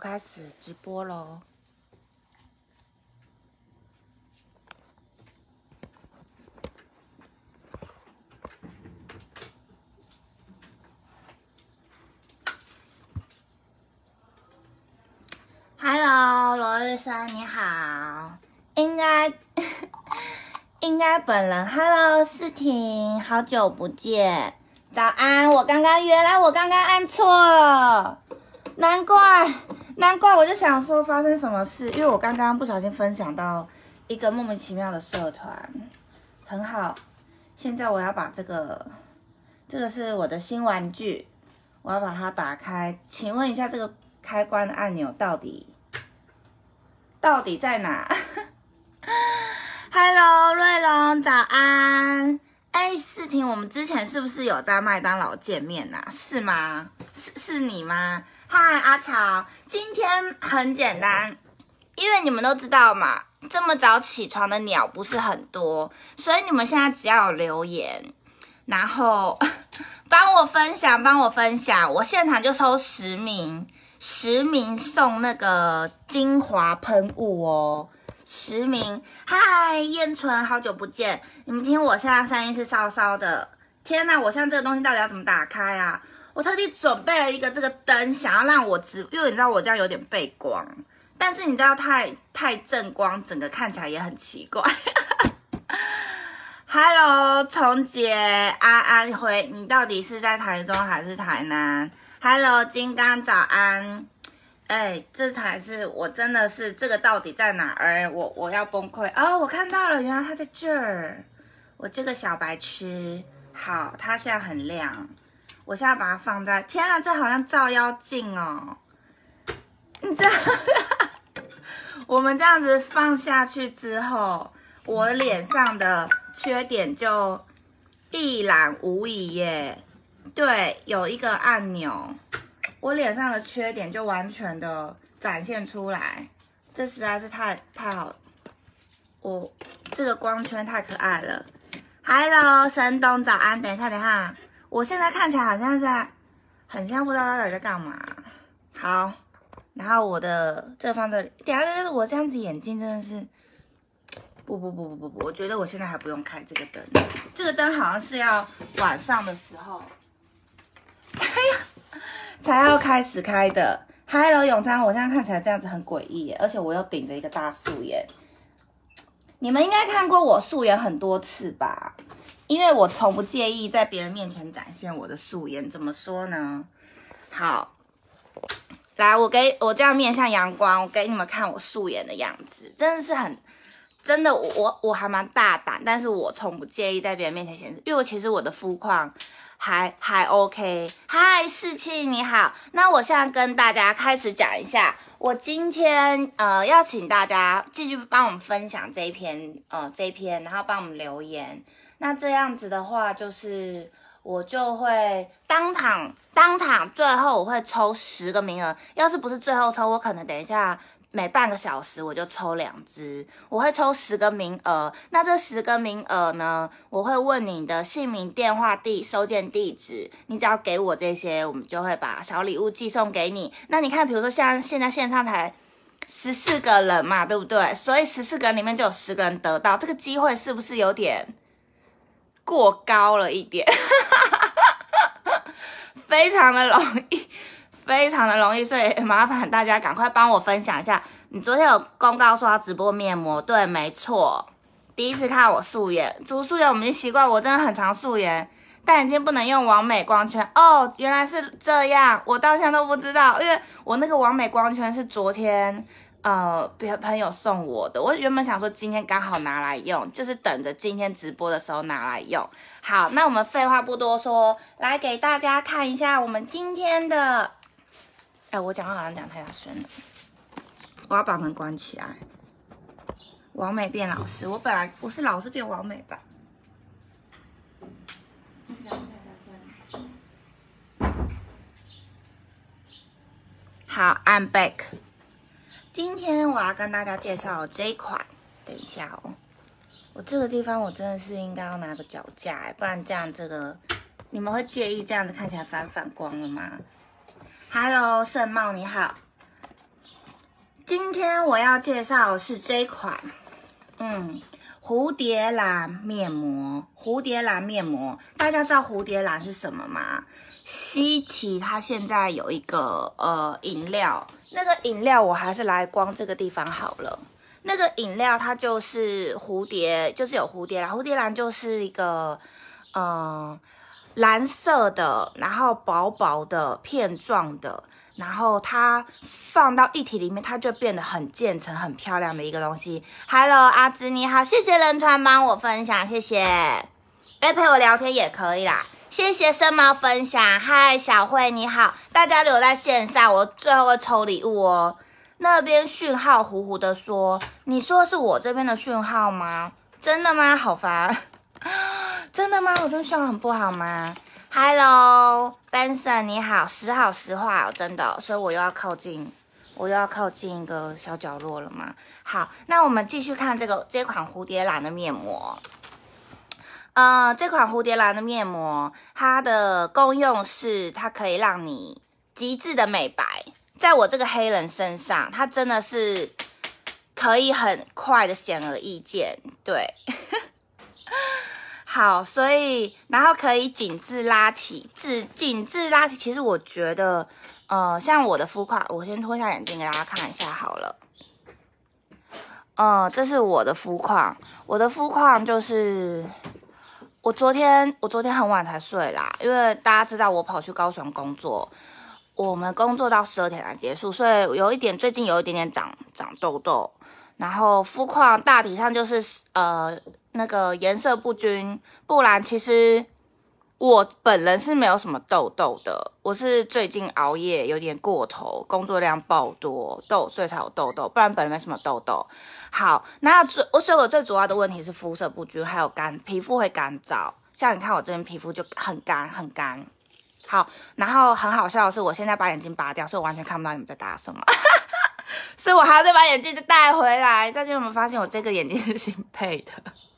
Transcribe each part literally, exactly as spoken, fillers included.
开始直播喽。Hello， 罗日生你好，应该应该本人 Hello 世婷，好久不见，早安，我刚刚原来我刚刚按错了，难怪难怪，我就想说发生什么事，因为我刚刚不小心分享到一个莫名其妙的社团，很好，现在我要把这个这个是我的新玩具，我要把它打开，请问一下这个开关的按钮到底到底在哪？Hello， 瑞龙，早安。哎，世婷，我们之前是不是有在麦当劳见面啊？是吗？是是你吗？嗨，阿乔，今天很简单，因为你们都知道嘛，这么早起床的鸟不是很多，所以你们现在只要有留言，然后帮我分享，帮我分享，我现场就收十名。十名送那个精华喷雾哦，十名。嗨，燕纯，好久不见！你们听我现在声音是烧烧的。天哪，我现在这个东西到底要怎么打开啊？我特地准备了一个这个灯，想要让我直，因为你知道我这样有点背光，但是你知道太太正光，整个看起来也很奇怪。Hello， 崇杰，安安辉，你到底是在台中还是台南？Hello， 金刚早安，哎，这才是我真的是这个到底在哪儿？我我要崩溃哦！我看到了，原来它在这儿。我这个小白痴，好，它现在很亮，我现在把它放在，天啊，这好像照妖镜哦！你知道，我们这样子放下去之后，我脸上的缺点就一览无遗耶。对，有一个按钮，我脸上的缺点就完全的展现出来，这实在是太太好，我这个光圈太可爱了。Hello， 神东早安，等一下等一下，我现在看起来好像在，很像不知道他到底在干嘛。好，然后我的这个放这里，等一下我这样子眼睛真的是。不不不不不不，我觉得我现在还不用开这个灯，这个灯好像是要晚上的时候才要才要开始开的。Hello， 永昌，我现在看起来这样子很诡异耶，而且我又顶着一个大素颜。你们应该看过我素颜很多次吧？因为我从不介意在别人面前展现我的素颜。怎么说呢？好，来，我给我这样面向阳光，我给你们看我素颜的样子，真的是很。真的，我我我还蛮大胆，但是我从不介意在别人面前显示，因为我其实我的肤况还还 OK。嗨，世庆你好，那我现在跟大家开始讲一下，我今天呃要请大家继续帮我们分享这一篇呃这一篇，然后帮我们留言。那这样子的话，就是我就会当场当场最后我会抽十个名额，要是不是最后抽，我可能等一下。每半个小时我就抽两支，我会抽十个名额。那这十个名额呢，我会问你的姓名、电话、地收件地址，你只要给我这些，我们就会把小礼物寄送给你。那你看，比如说像现在线上才十四个人嘛，对不对？所以十四个人里面就有十个人得到，这个机会是不是有点过高了一点？非常的容易。非常的容易，所以麻烦大家赶快帮我分享一下。你昨天有公告说要直播面膜，对，没错。第一次看我素颜，涂素颜我们已经习惯，我真的很常素颜，但眼睛不能用完美光圈哦。原来是这样，我到现在都不知道，因为我那个完美光圈是昨天呃别朋友送我的，我原本想说今天刚好拿来用，就是等着今天直播的时候拿来用。好，那我们废话不多说，来给大家看一下我们今天的。哎，我讲话好像讲太大声了，我要把门关起来。王美变老师，我本来我是老师变王美吧？好 ，I'm back。今天我要跟大家介绍这一款，等一下哦，我这个地方我真的是应该要拿个脚架哎，不然这样这个你们会介意这样子看起来反反光了吗？Hello， 盛茂你好， 今天我要介绍的是这款，嗯，蝴蝶兰面膜。蝴蝶兰面膜，大家知道蝴蝶兰是什么吗？西奇它现在有一个呃饮料，那个饮料我还是来光这个地方好了。那个饮料它就是蝴蝶，就是有蝴蝶兰，蝴蝶兰就是一个嗯、呃、蓝色的，然后薄薄的片状的。然后它放到液体里面，它就变得很渐层、很漂亮的一个东西。Hello， 阿芝你好，谢谢仁川帮我分享，谢谢。哎，陪我聊天也可以啦，谢谢深猫分享。嗨，小慧你好，大家留在线上，我最后会抽礼物哦。那边讯号糊糊的说，你说是我这边的讯号吗？真的吗？好烦，真的吗？我这边讯号很不好吗？Hello Benson 你好，时好时坏哦，真的，所以我又要靠近，我又要靠近一个小角落了嘛。好，那我们继续看这个这款蝴蝶兰的面膜。呃，这款蝴蝶兰的面膜，它的功用是它可以让你极致的美白，在我这个黑人身上，它真的是可以很快的显而易见，对。好，所以然后可以紧致拉提，紧紧致拉提。其实我觉得，呃，像我的肤况，我先脱下眼镜给大家看一下好了。呃，这是我的肤况，我的肤况就是我昨天我昨天很晚才睡啦，因为大家知道我跑去高雄工作，我们工作到十二点才结束，所以有一点最近有一点点长长痘痘，然后肤况大体上就是呃。那个颜色不均，不然其实我本人是没有什么痘痘的，我是最近熬夜有点过头，工作量爆多，痘所以才有痘痘，不然本人没什么痘痘。好，那最我所以我最主要的问题是肤色不均，还有干皮肤会干燥，像你看我这边皮肤就很干很干。好，然后很好笑的是，我现在把眼镜拔掉，所以我完全看不到你们在打什么。所以我还要再把眼镜带回来。大家有没有发现我这个眼镜是新配的？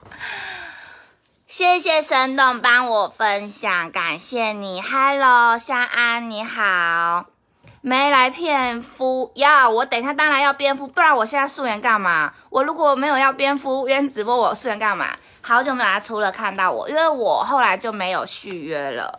谢谢神董帮我分享，感谢你。Hello， 夏安你好，没来骗肤要我等一下当然要编肤，不然我现在素颜干嘛？我如果没有要编肤约直播，我素颜干嘛？好久没有来出了看到我，因为我后来就没有续约了。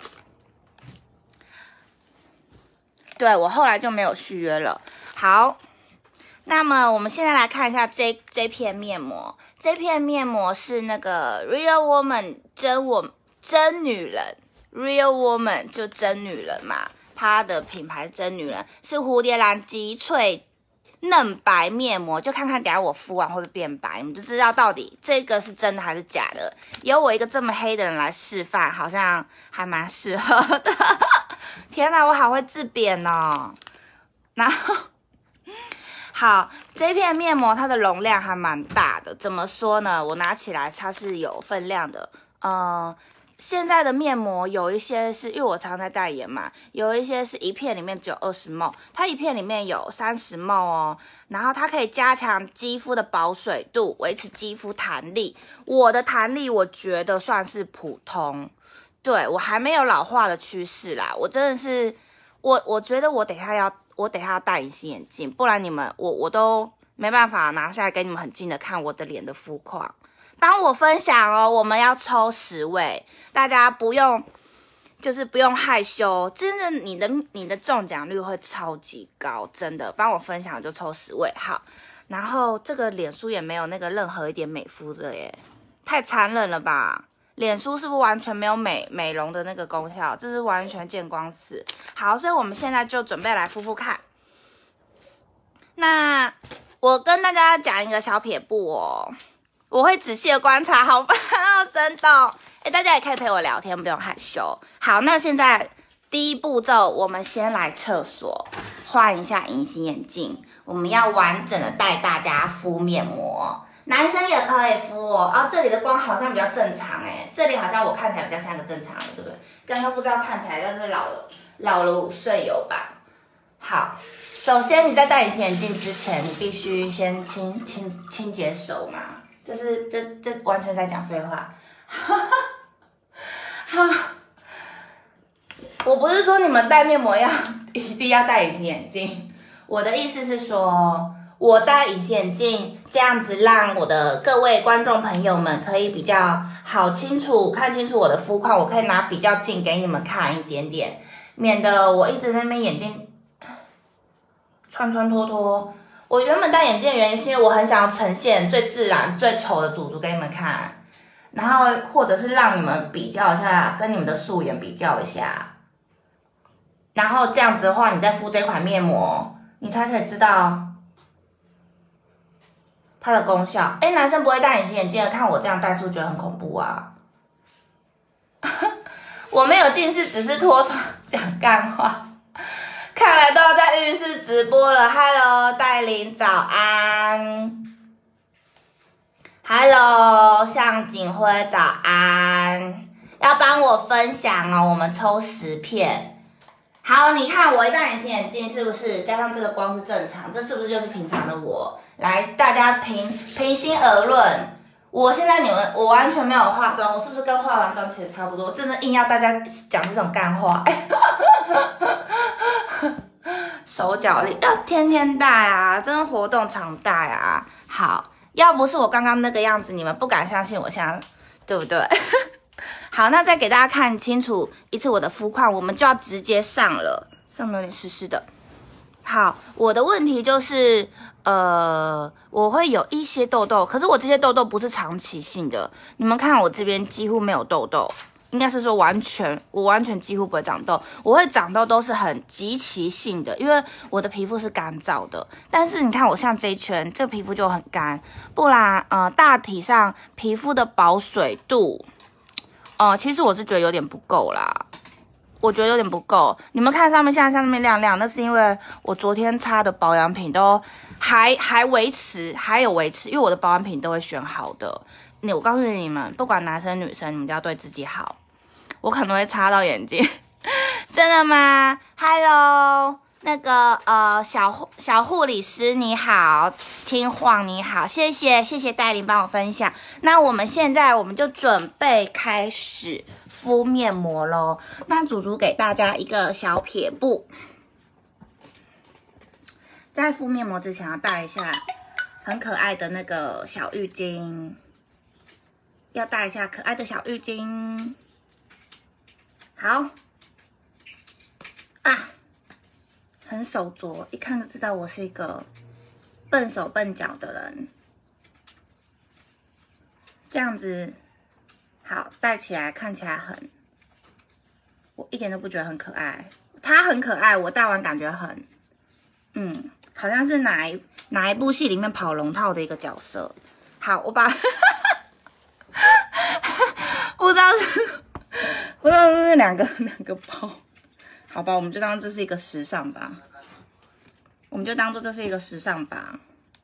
对，我后来就没有续约了。好。那么我们现在来看一下这这片面膜，这片面膜是那个 Real Woman 真我真女人 ，Real Woman 就真女人嘛，它的品牌真女人是蝴蝶兰极萃嫩白面膜，就看看等一下我敷完会不会变白，你们就知道到底这个是真的还是假的。由我一个这么黑的人来示范，好像还蛮适合的。天哪，我好会自贬哦，然后。好，这片面膜它的容量还蛮大的，怎么说呢？我拿起来它是有分量的。呃，现在的面膜有一些是因为我常在代言嘛，有一些是一片里面只有二十 ml， 它一片里面有三十 ml 哦。然后它可以加强肌肤的保水度，维持肌肤弹力。我的弹力我觉得算是普通，对我还没有老化的趋势啦。我真的是，我我觉得我等一下要。我等一下要戴隐形眼镜，不然你们我我都没办法拿下来给你们很近的看我的脸的肤况。帮我分享哦，我们要抽十位，大家不用就是不用害羞，真的你的你的中奖率会超级高，真的。帮我分享就抽十位，好。然后这个脸书也没有那个任何一点美肤的耶，太残忍了吧？脸书是不是完全没有美美容的那个功效？这是完全见光死。好，所以我们现在就准备来敷敷看。那我跟大家讲一个小撇步哦，我会仔细的观察，好烦哦，生动。哎，大家也可以陪我聊天，不用害羞。好，那现在第一步骤，我们先来厕所换一下隐形眼镜，我们要完整的带大家敷面膜。男生也可以敷哦，啊，这里的光好像比较正常哎，这里好像我看起来比较像个正常的，对不对？刚刚不知道看起来但是老了，老了五岁有吧？好，首先你在戴隐形眼镜之前，你必须先清清清洁手嘛，这是这这完全在讲废话。好，我不是说你们戴面膜要一定要戴隐形眼镜，我的意思是说。 我戴隐形眼镜，这样子让我的各位观众朋友们可以比较好清楚看清楚我的肤况，我可以拿比较近给你们看一点点，免得我一直在那边眼睛穿穿脱脱。我原本戴眼镜的原因是因为我很想要呈现最自然、最丑的祖祖给你们看，然后或者是让你们比较一下，跟你们的素颜比较一下，然后这样子的话，你再敷这款面膜，你才可以知道它的功效。哎，男生不会戴隐形眼镜的，看我这样戴，是不是觉得很恐怖啊？我没有近视，只是脱妆讲干话。看来都要在浴室直播了。Hello， 戴琳早安。Hello， 向景辉早安。要帮我分享哦，我们抽十片。好，你看我一戴隐形眼镜是不是？加上这个光是正常，这是不是就是平常的我？来，大家平平心而论，我现在你们我完全没有化妆，我是不是跟化完妆其实差不多？真的硬要大家讲这种干话。手脚力要天天戴啊，真的活动常戴啊。好，要不是我刚刚那个样子，你们不敢相信我现在，对不对？好，那再给大家看清楚一次我的肤况，我们就要直接上了，上面有点湿湿的。好，我的问题就是，呃，我会有一些痘痘，可是我这些痘痘不是长期性的，你们看我这边几乎没有痘痘。应该是说完全，我完全几乎不会长痘，我会长痘都是很极其性的，因为我的皮肤是干燥的。但是你看我像这一圈，这皮肤就很干，不然呃大体上皮肤的保水度，呃其实我是觉得有点不够啦，我觉得有点不够。你们看上面现在上面亮亮，那是因为我昨天擦的保养品都还还维持，还有维持，因为我的保养品都会选好的。你我告诉你们，不管男生女生，你们都要对自己好。我可能会擦到眼睛，真的吗 ？Hello， 那个呃小小护理师你好，听晃你好，谢谢谢谢戴琳帮我分享。那我们现在我们就准备开始敷面膜咯。那祖祖给大家一个小撇步，在敷面膜之前要带一下很可爱的那个小浴巾，要带一下可爱的小浴巾。好啊，很手拙，一看就知道我是一个笨手笨脚的人。这样子，好，戴起来看起来很，我一点都不觉得很可爱。它很可爱，我戴完感觉很，嗯，好像是哪一哪一部戏里面跑龙套的一个角色。好，我把，不知道是。不知道是不是两个两个包，好吧，我们就当这是一个时尚吧，我们就当做这是一个时尚吧。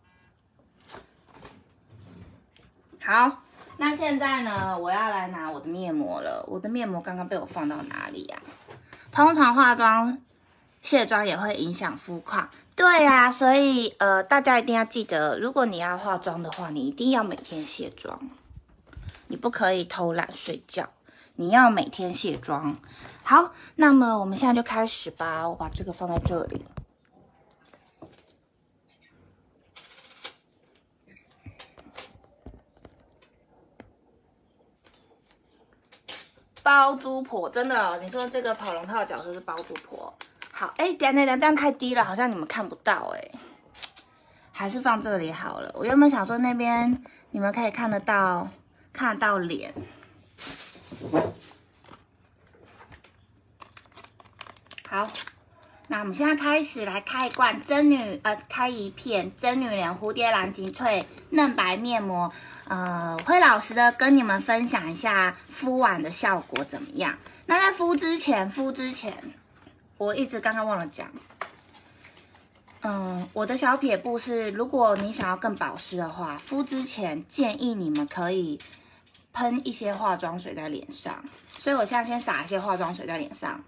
好，那现在呢，我要来拿我的面膜了。我的面膜刚刚被我放到哪里呀、啊？通常化妆、卸妆也会影响肤况，对呀、啊，所以呃，大家一定要记得，如果你要化妆的话，你一定要每天卸妆，你不可以偷懒睡觉。你要每天卸妆。好，那么我们现在就开始吧。我把这个放在这里。包租婆，真的，你说这个跑龙套的角色是包租婆。好，哎，等等等，这样太低了，好像你们看不到哎。还是放这里好了。我原本想说那边你们可以看得到，看得到脸。好，那我们现在开始来开一罐真女呃，开一片真女人蝴蝶兰精粹嫩白面膜。呃，会老实的跟你们分享一下敷完的效果怎么样。那在敷之前，敷之前，我一直刚刚忘了讲。嗯，我的小撇步是，如果你想要更保湿的话，敷之前建议你们可以喷一些化妆水在脸上。所以我现在先撒一些化妆水在脸上。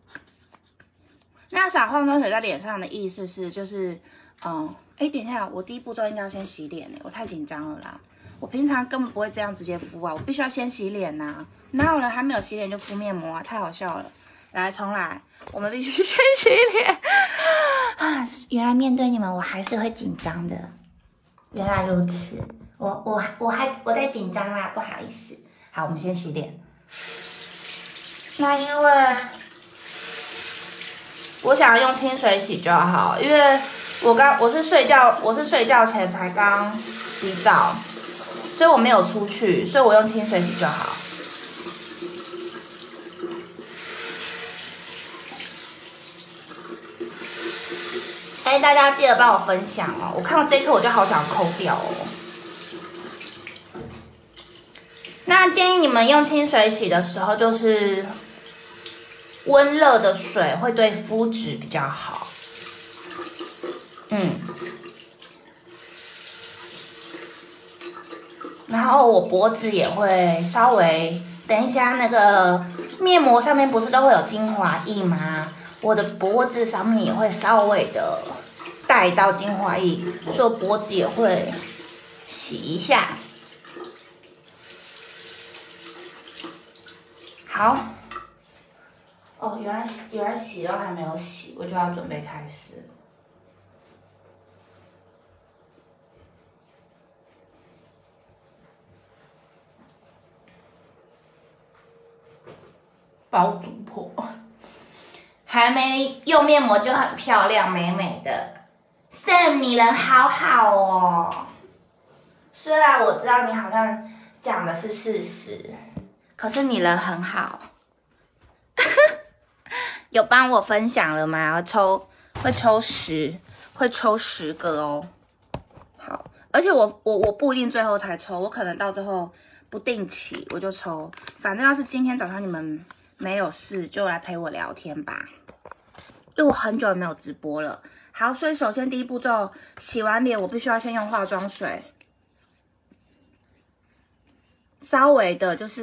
那撒化妆水在脸上的意思是，就是，嗯，哎，等一下，我第一步骤应该要先洗脸呢，我太紧张了啦。我平常根本不会这样直接敷啊，我必须要先洗脸呐、啊。哪有人还没有洗脸就敷面膜啊？太好笑了。来，重来，我们必须先洗脸。 啊，原来面对你们我还是会紧张的。原来如此，我我我还我在紧张啦，不好意思。好，我们先洗脸。那因为我想要用清水洗就好，因为我刚我是睡觉我是睡觉前才刚洗澡，所以我没有出去，所以我用清水洗就好。哎，大家记得帮我分享哦！我看到这一刻我就好想抠掉哦。那建议你们用清水洗的时候，就是温热的水会对肤质比较好。嗯。然后我脖子也会稍微，等一下那个面膜上面不是都会有精华液吗？我的脖子上面也会稍微的带到精华液，所以脖子也会洗一下。好，哦，原来原来洗都还没有洗，我就要准备开始。包租婆。还没用面膜就很漂亮，美美的。Sam， 你人好好哦。虽然我知道你好像讲的是事实，可是你人很好。有帮我分享了吗？抽会抽十，会抽十个哦。好，而且我我我不一定最后才抽，我可能到最后不定期我就抽。反正要是今天早上你们没有事，就来陪我聊天吧。因为我很久没有直播了。好，所以首先第一步骤，洗完脸我必须要先用化妆水，稍微的就是，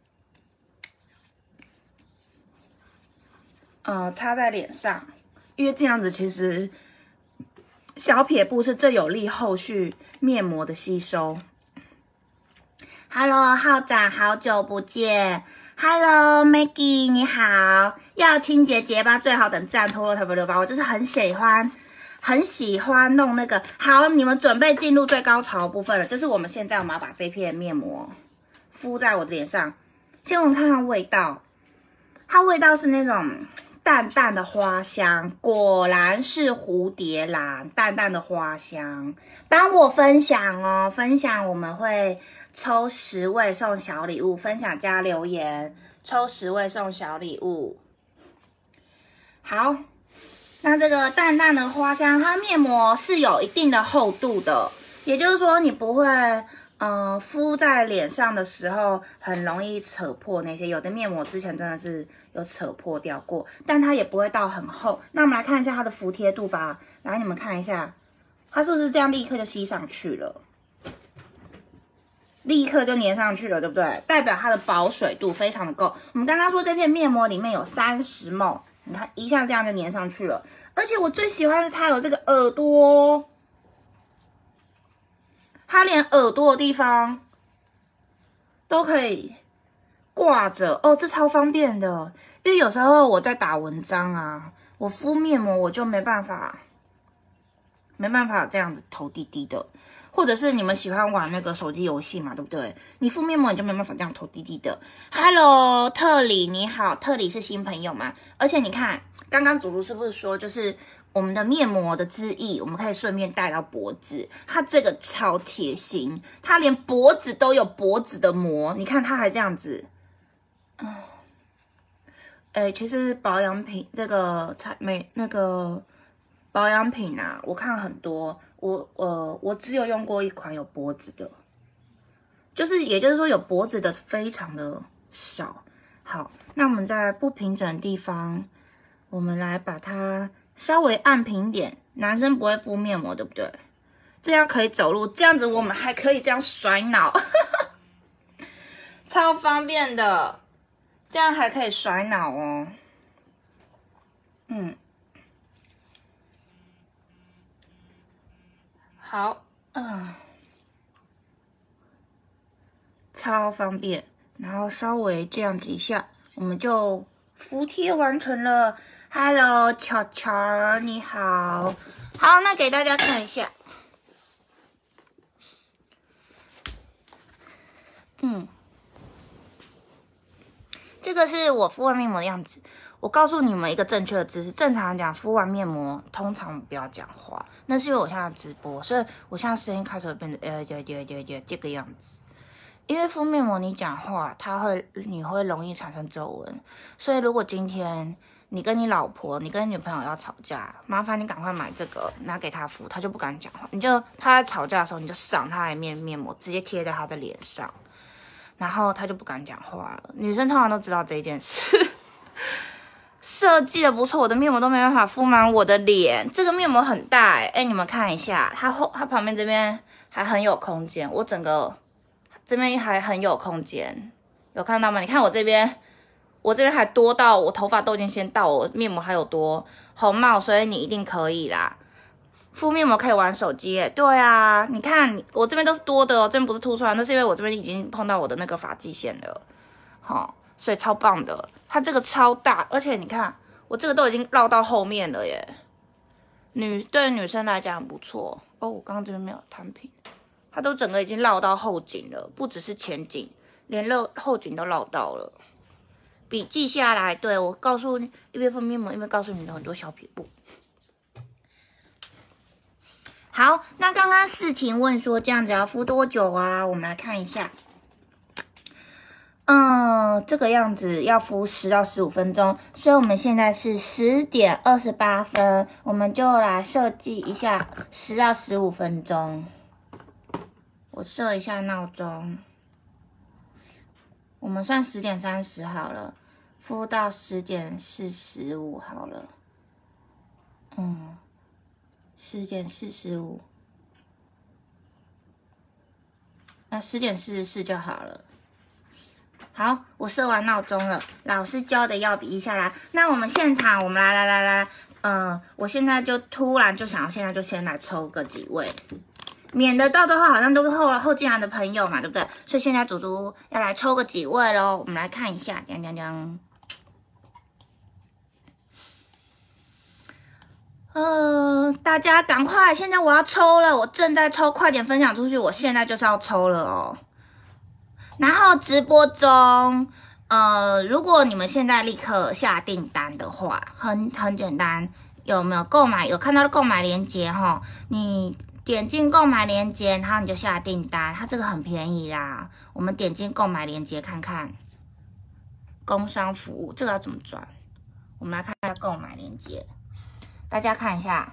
呃，擦在脸上，因为这样子其实小撇步是最有利后续面膜的吸收。Hello， 号长，好久不见。Hello Maggie， 你好。要清洁洁吧，最好等自然脱落才不留疤。我就是很喜欢，很喜欢弄那个。好，你们准备进入最高潮部分了，就是我们现在我们要把这片面膜敷在我的脸上。先我们看看味道，它味道是那种淡淡的花香，果然是蝴蝶兰，淡淡的花香。帮我分享哦，分享我们会抽十位送小礼物，分享加留言，抽十位送小礼物。好，那这个淡淡的花香，它面膜是有一定的厚度的，也就是说你不会，呃，敷在脸上的时候很容易扯破那些。有的面膜之前真的是有扯破掉过，但它也不会到很厚。那我们来看一下它的服帖度吧，来你们看一下，它是不是这样立刻就吸上去了？立刻就粘上去了，对不对？代表它的保水度非常的够。我们刚刚说这片面膜里面有三十 毫升，你看一下这样就粘上去了。而且我最喜欢的是它有这个耳朵，它连耳朵的地方都可以挂着哦，这超方便的。因为有时候我在打文章啊，我敷面膜我就没办法，没办法这样子头低低的。或者是你们喜欢玩那个手机游戏嘛，对不对？你敷面膜你就没办法这样头低低的。Hello， 特里你好，特里是新朋友吗？而且你看，刚刚祖祖是不是说，就是我们的面膜的汁液，我们可以顺便带到脖子。它这个超贴心，它连脖子都有脖子的膜，你看它还这样子。嗯，哎，其实保养品这个产美那个保养品啊，我看很多。我呃，我只有用过一款有脖子的，就是也就是说有脖子的非常的少。好，那我们在不平整的地方，我们来把它稍微按平点。男生不会敷面膜，对不对？这样可以走路，这样子我们还可以这样甩脑，超方便的。这样还可以甩脑哦。嗯。好，嗯，超方便。然后稍微这样子一下，我们就服帖完成了。 Hello， 巧巧，你好。好，那给大家看一下。嗯，这个是我敷完面膜的样子。我告诉你们一个正确的姿势。正常讲，敷完面膜通常不要讲话，那是因为我现在直播，所以我现在声音开始会变得呃呃呃呃呃这个样子。因为敷面膜你讲话，它会你会容易产生皱纹，所以如果今天你跟你老婆、你跟女朋友要吵架，麻烦你赶快买这个拿给她敷，她就不敢讲话。你就她在吵架的时候，你就上她的面面膜，直接贴在她的脸上，然后她就不敢讲话了。女生通常都知道这一件事。设计的不错，我的面膜都没办法敷满我的脸。这个面膜很大哎、欸，哎，你们看一下，它后它旁边这边还很有空间，我整个这边还很有空间，有看到吗？你看我这边，我这边还多到我头发都已经先到，我面膜还有多红帽，所以你一定可以啦。敷面膜可以玩手机耶，对啊，你看我这边都是多的哦，这边不是凸出来，那是因为我这边已经碰到我的那个发际线了，好。所以超棒的，它这个超大，而且你看我这个都已经绕到后面了耶。女对女生来讲很不错哦。我刚刚这边没有摊平，它都整个已经绕到后颈了，不只是前颈，连后后颈都绕到了。笔记下来，对我告诉你，一边敷面膜一边告诉你的很多小撇步。好，那刚刚事情问说这样子要敷多久啊？我们来看一下。嗯，这个样子要敷十到十五分钟，所以我们现在是十点二十八分，我们就来设计一下十到十五分钟。我设一下闹钟，我们算十点三十好了，敷到十点四十五好了。嗯，十点四十五，那十点四十四就好了。好，我设完闹钟了，老师教的要笔记下来。那我们现场，我们来来来来，嗯、呃，我现在就突然就想要，现在就先来抽个几位，免得到最后好像都是后后进来的朋友嘛，对不对？所以现在祖祖要来抽个几位咯，我们来看一下，讲讲讲。呃，大家赶快，现在我要抽了，我正在抽，快点分享出去，我现在就是要抽了哦。然后直播中，呃，如果你们现在立刻下订单的话，很很简单，有没有购买？有看到购买链接哈？你点进购买链接，然后你就下订单，它这个很便宜啦。我们点进购买链接看看，工商服务这个要怎么转？我们来看一下购买链接，大家看一下，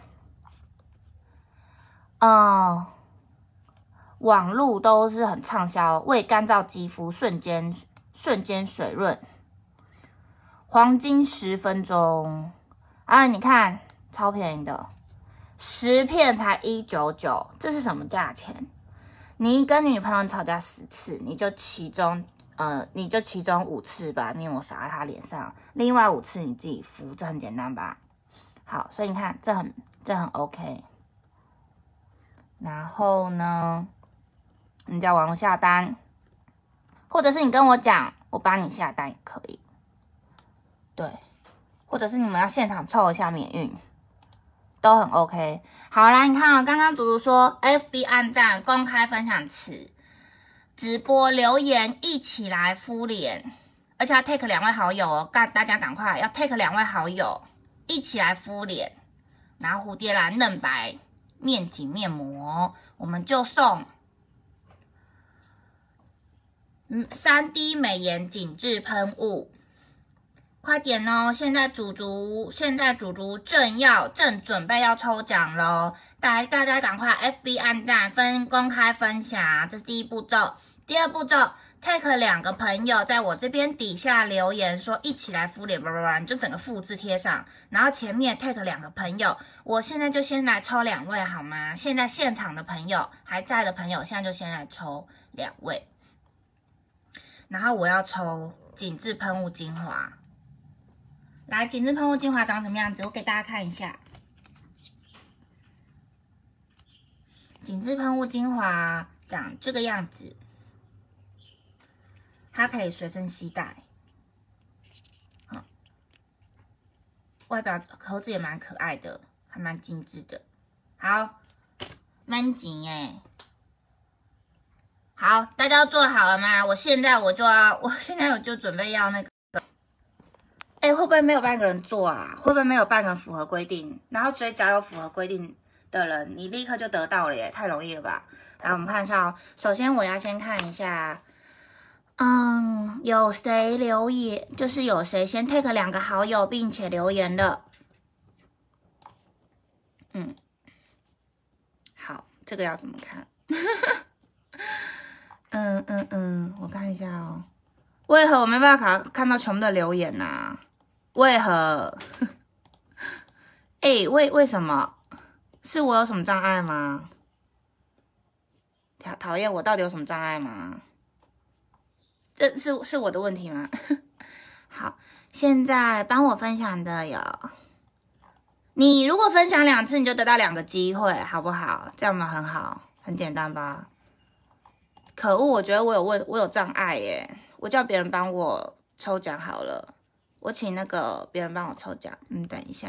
哦。网路都是很畅销，为干燥肌肤瞬间瞬间水润，黄金十分钟啊！你看超便宜的，十片才一百九十九，这是什么价钱？你跟女朋友吵架十次，你就其中呃，你就其中五次把面膜撒在她脸上，另外五次你自己敷，这很简单吧？好，所以你看这很这很 OK。然后呢？你在网络下单，或者是你跟我讲，我帮你下单也可以。对，或者是你们要现场凑一下免运，都很 OK。好啦，你看啊、哦，刚刚祖祖说 F B 按赞、公开分享词、直播留言一起来敷脸，而且要 take 两位好友哦，大大家赶快要 take 两位好友一起来敷脸，然后蝴蝶兰嫩白面紧面膜，我们就送。嗯 ，三 D 美颜紧致喷雾，快点哦！现在主主现在主主正要正准备要抽奖咯，大大家赶快 F B 按赞分公开分享，这是第一步骤。第二步骤 ，take 两个朋友在我这边底下留言说一起来敷脸，叭叭叭，你就整个复制贴上，然后前面 take 两个朋友，我现在就先来抽两位好吗？现在现场的朋友还在的朋友，现在就先来抽两位。然后我要抽紧致喷雾精华，来，紧致喷雾精华长什么样子？我给大家看一下。紧致喷雾精华长这个样子，它可以随身携带。好， 外表盒子也蛮可爱的，还蛮精致的。好，蛮紧哎。好，大家都做好了吗？我现在我就要，我现在我就准备要那个。哎，会不会没有半个人做啊？会不会没有半个人符合规定？然后所以只要有符合规定的人，你立刻就得到了耶，太容易了吧？来，我们看一下哦。首先我要先看一下，嗯，有谁留言，就是有谁先 take 两个好友并且留言的。嗯，好，这个要怎么看？嗯嗯嗯，我看一下哦。为何我没办法看到全部的留言啊？为何？哎、欸，为为什么？是我有什么障碍吗？讨讨厌，我到底有什么障碍吗？这是是我的问题吗？好，现在帮我分享的有，你如果分享两次，你就得到两个机会，好不好？这样吗？很好，很简单吧？可恶，我觉得我有问，我有障碍耶！我叫别人帮我抽奖好了，我请那个别人帮我抽奖。嗯，等一下。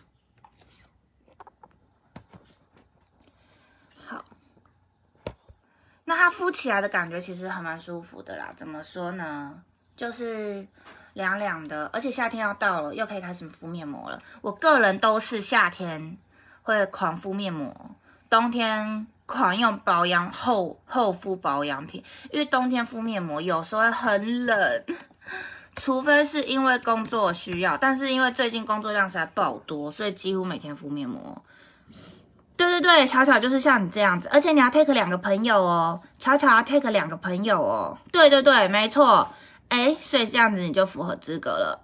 好，那它敷起来的感觉其实还蛮舒服的啦。怎么说呢？就是凉凉的，而且夏天要到了，又可以开始敷面膜了。我个人都是夏天会狂敷面膜，冬天狂用保养厚厚敷保养品，因为冬天敷面膜有时候会很冷，除非是因为工作需要，但是因为最近工作量实在爆多，所以几乎每天敷面膜。对对对，巧巧就是像你这样子，而且你要 take 两个朋友哦，巧巧要 take 两个朋友哦。对对对，没错，哎，所以这样子你就符合资格了。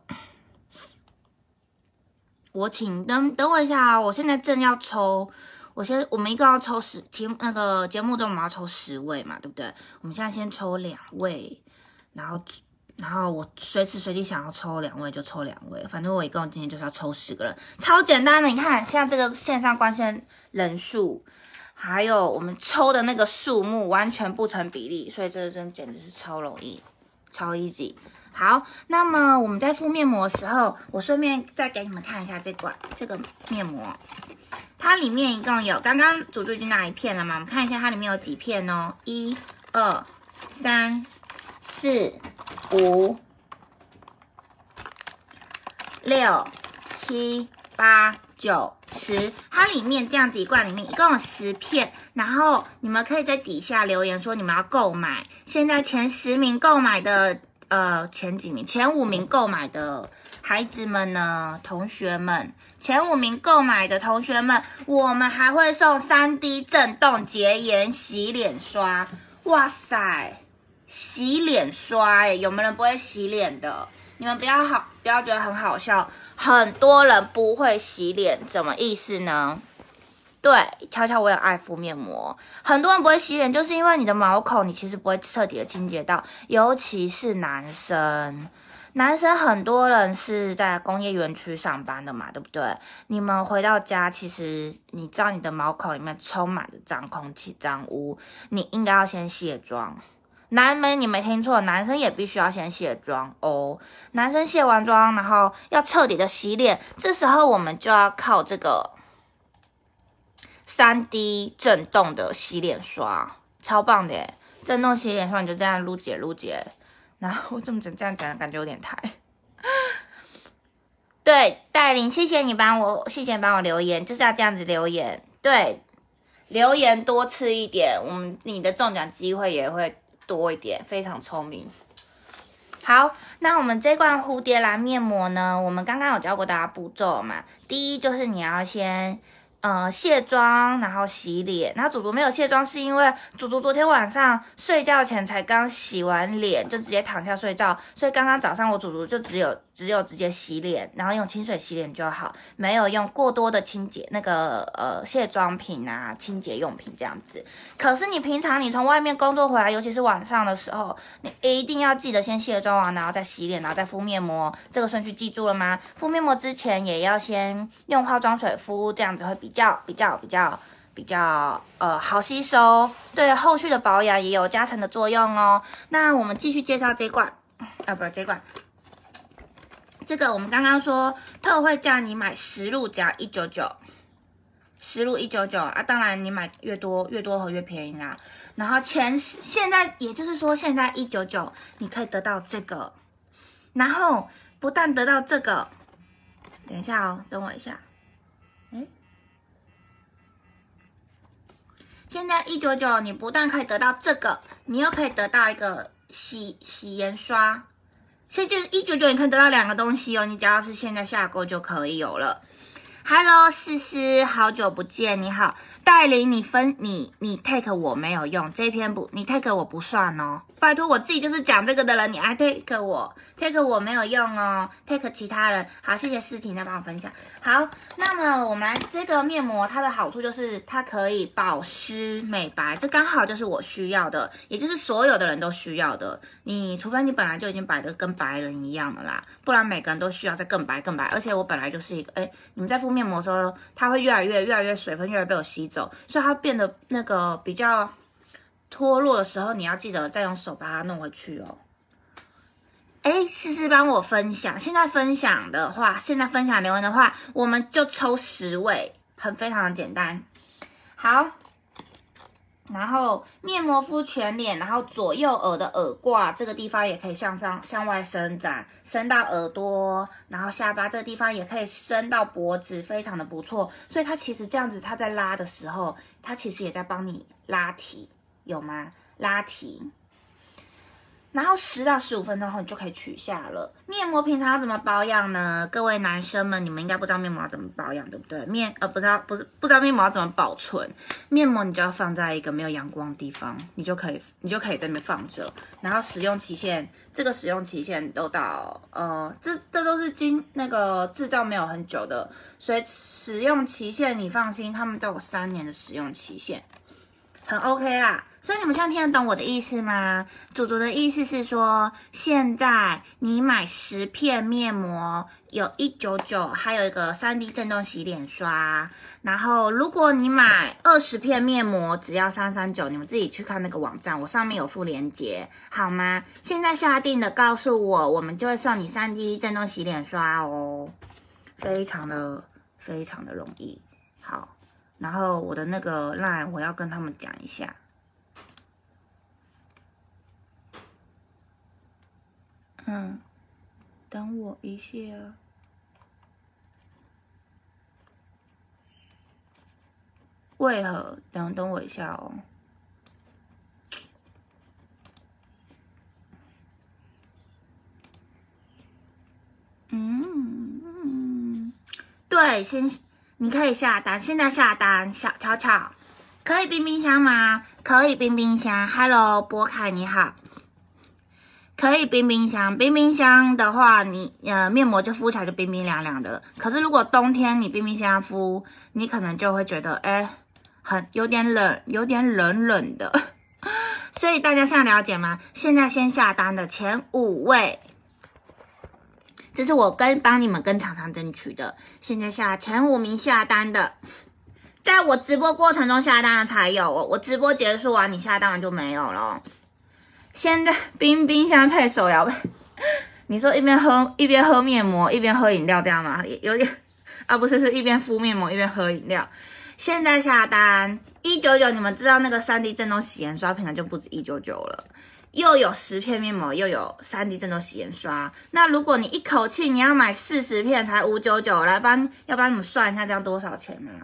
我请等等我一下啊，我现在正要抽。我先，我们一共要抽十题，那个节目中我们要抽十位嘛，对不对？我们现在先抽两位，然后，然后我随时随地想要抽两位就抽两位，反正我一共今天就是要抽十个人，超简单的。你看，像这个线上观线人数，还有我们抽的那个数目完全不成比例，所以这个真简直是超容易，超 easy。好，那么我们在敷面膜的时候，我顺便再给你们看一下这款这个面膜。它里面一共有，刚刚祖祖已经拿一片了嘛？我们看一下它里面有几片哦，一、二、三、四、五、六、七、八、九、十。它里面这样子一罐里面一共有十片，然后你们可以在底下留言说你们要购买，现在前十名购买的，呃，前几名，前五名购买的孩子们呢，同学们。前五名购买的同学们，我们还会送 三 D 震动洁颜洗脸刷。哇塞，洗脸刷哎，有没有人不会洗脸的？你们不要好，不要觉得很好笑。很多人不会洗脸，怎么意思呢？对，悄悄我也爱敷面膜。很多人不会洗脸，就是因为你的毛孔你其实不会彻底的清洁到，尤其是男生。男生很多人是在工业园区上班的嘛，对不对？你们回到家，其实你知道你的毛孔里面充满着脏空气、脏污，你应该要先卸妆。男们，你没听错，男生也必须要先卸妆哦。男生卸完妆，然后要彻底的洗脸，这时候我们就要靠这个 三 D 震动的洗脸刷，超棒的耶！震动洗脸刷，你就这样撸姐撸姐。然后我这么整这样讲，感觉有点抬。对，戴琳，谢谢你帮我，谢谢你帮我留言，就是要这样子留言。对，留言多次一点，我们你的中奖机会也会多一点，非常聪明。好，那我们这罐蝴蝶兰面膜呢，我们刚刚有教过大家步骤嘛。第一就是你要先呃卸妆，然后洗脸。然后祖祖没有卸妆，是因为祖祖昨天晚上睡觉前才刚洗完脸，就直接躺下睡觉，所以刚刚早上我祖祖就只有只有直接洗脸，然后用清水洗脸就好，没有用过多的清洁那个呃卸妆品啊、清洁用品这样子。可是你平常你从外面工作回来，尤其是晚上的时候，你一定要记得先卸妆完，然后再洗脸，然后再敷面膜，这个顺序记住了吗？敷面膜之前也要先用化妆水敷，这样子会比较比较比较比较呃好吸收，对后续的保养也有加成的作用哦。那我们继续介绍这罐，啊不是这罐。 这个我们刚刚说特惠价，你买十路只要一九九，十路一九九啊，当然你买越多越多盒越便宜啦。然后前现在也就是说现在一九九你可以得到这个，然后不但得到这个，等一下哦，等我一下，哎。现在一九九，你不但可以得到这个，你又可以得到一个洗洗颜刷，所以就是一九九，你可以得到两个东西哦。你只要是现在下购就可以有了。Hello， 思思，好久不见，你好，戴琳，你分你你 take 我没有用，这篇不你 take 我不算哦，拜托我自己就是讲这个的人，你还 take 我 take 我没有用哦 ，take 其他人。好，谢谢诗婷在帮我分享。好，那么我们来这个面膜，它的好处就是它可以保湿美白，这刚好就是我需要的，也就是所有的人都需要的。你除非你本来就已经白的跟白人一样的啦，不然每个人都需要再更白更白。而且我本来就是一个，哎，你们在敷面膜的时候，它会越来越越来越水分越来越被我吸走，所以它变得那个比较脱落的时候，你要记得再用手把它弄回去哦。哎，思思帮我分享，现在分享的话，现在分享留言的话，我们就抽十位，很非常的简单。好，然后面膜敷全脸，然后左右耳的耳挂这个地方也可以向上向外伸展，伸到耳朵，然后下巴这个地方也可以伸到脖子，非常的不错。所以它其实这样子，它在拉的时候，它其实也在帮你拉提，有吗？拉提。然后十到十五分钟后你就可以取下了。面膜平常要怎么保养呢？各位男生们，你们应该不知道面膜要怎么保养，对不对？面呃不知道不是不知道面膜要怎么保存。面膜你就要放在一个没有阳光的地方，你就可以你就可以在那边放着。然后使用期限，这个使用期限都到呃这这都是经那个制造没有很久的，所以使用期限你放心，他们都有三年的使用期限，很 OK 啦。所以你们现在听得懂我的意思吗？祖祖的意思是说，现在你买十片面膜有一九九，还有一个 三 D 震动洗脸刷。然后如果你买二十片面膜，只要三三九，你们自己去看那个网站，我上面有附链接，好吗？现在下定的告诉我，我们就会送你 三 D 震动洗脸刷哦，非常的非常的容易。好，然后我的那个 line 我要跟他们讲一下。嗯，等我一下。为何？等等我一下哦。嗯嗯，对，先你可以下单，现在下单，小巧巧，可以冰冰箱吗？可以冰冰箱。Hello， 波凯你好。可以冰冰箱，冰冰箱的话，你呃面膜就敷起来就冰冰凉凉的。可是如果冬天你冰冰箱敷，你可能就会觉得，哎，很有点冷，有点冷冷的。所以大家现在了解吗？现在先下单的前五位，这是我跟帮你们跟厂商争取的。现在下前五名下单的，在我直播过程中下单的才有哦。我直播结束完，你下单完就没有了。现在冰冰箱配手摇杯，你说一边喝一边喝面膜一边喝饮料这样吗？有点啊，不是，是一边敷面膜一边喝饮料。现在下单一九九，你们知道那个 三 D 震动洗颜刷平常就不止一九九了，又有十片面膜，又有 三 D 震动洗颜刷。那如果你一口气你要买四十片才五九九，来帮要帮你们算一下这样多少钱吗？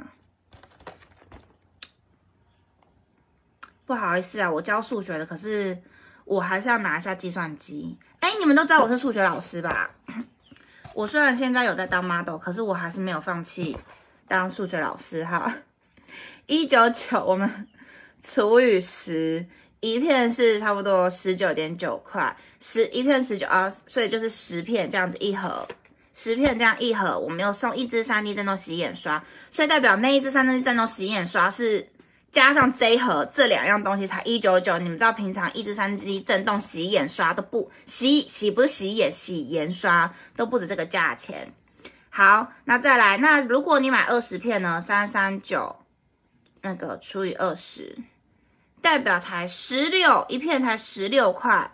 不好意思啊，我教数学的，可是我还是要拿一下计算机。哎，你们都知道我是数学老师吧？我虽然现在有在当 model， 可是我还是没有放弃当数学老师哈。一九九我们除以十，一片是差不多十九点九块，十一片十九啊，所以就是十片这样子一盒，十片这样一盒，我们有送一支 三 D 震动洗眼刷，所以代表那一支 三 D 震动洗眼刷是加上这一盒这两样东西才一九九。你们知道平常一支 三 D 震动洗眼刷都不洗洗不是洗眼洗颜刷都不止这个价钱。好，那再来，那如果你买二十片呢，三三九那个除以二十，代表才十六，一片才十六块。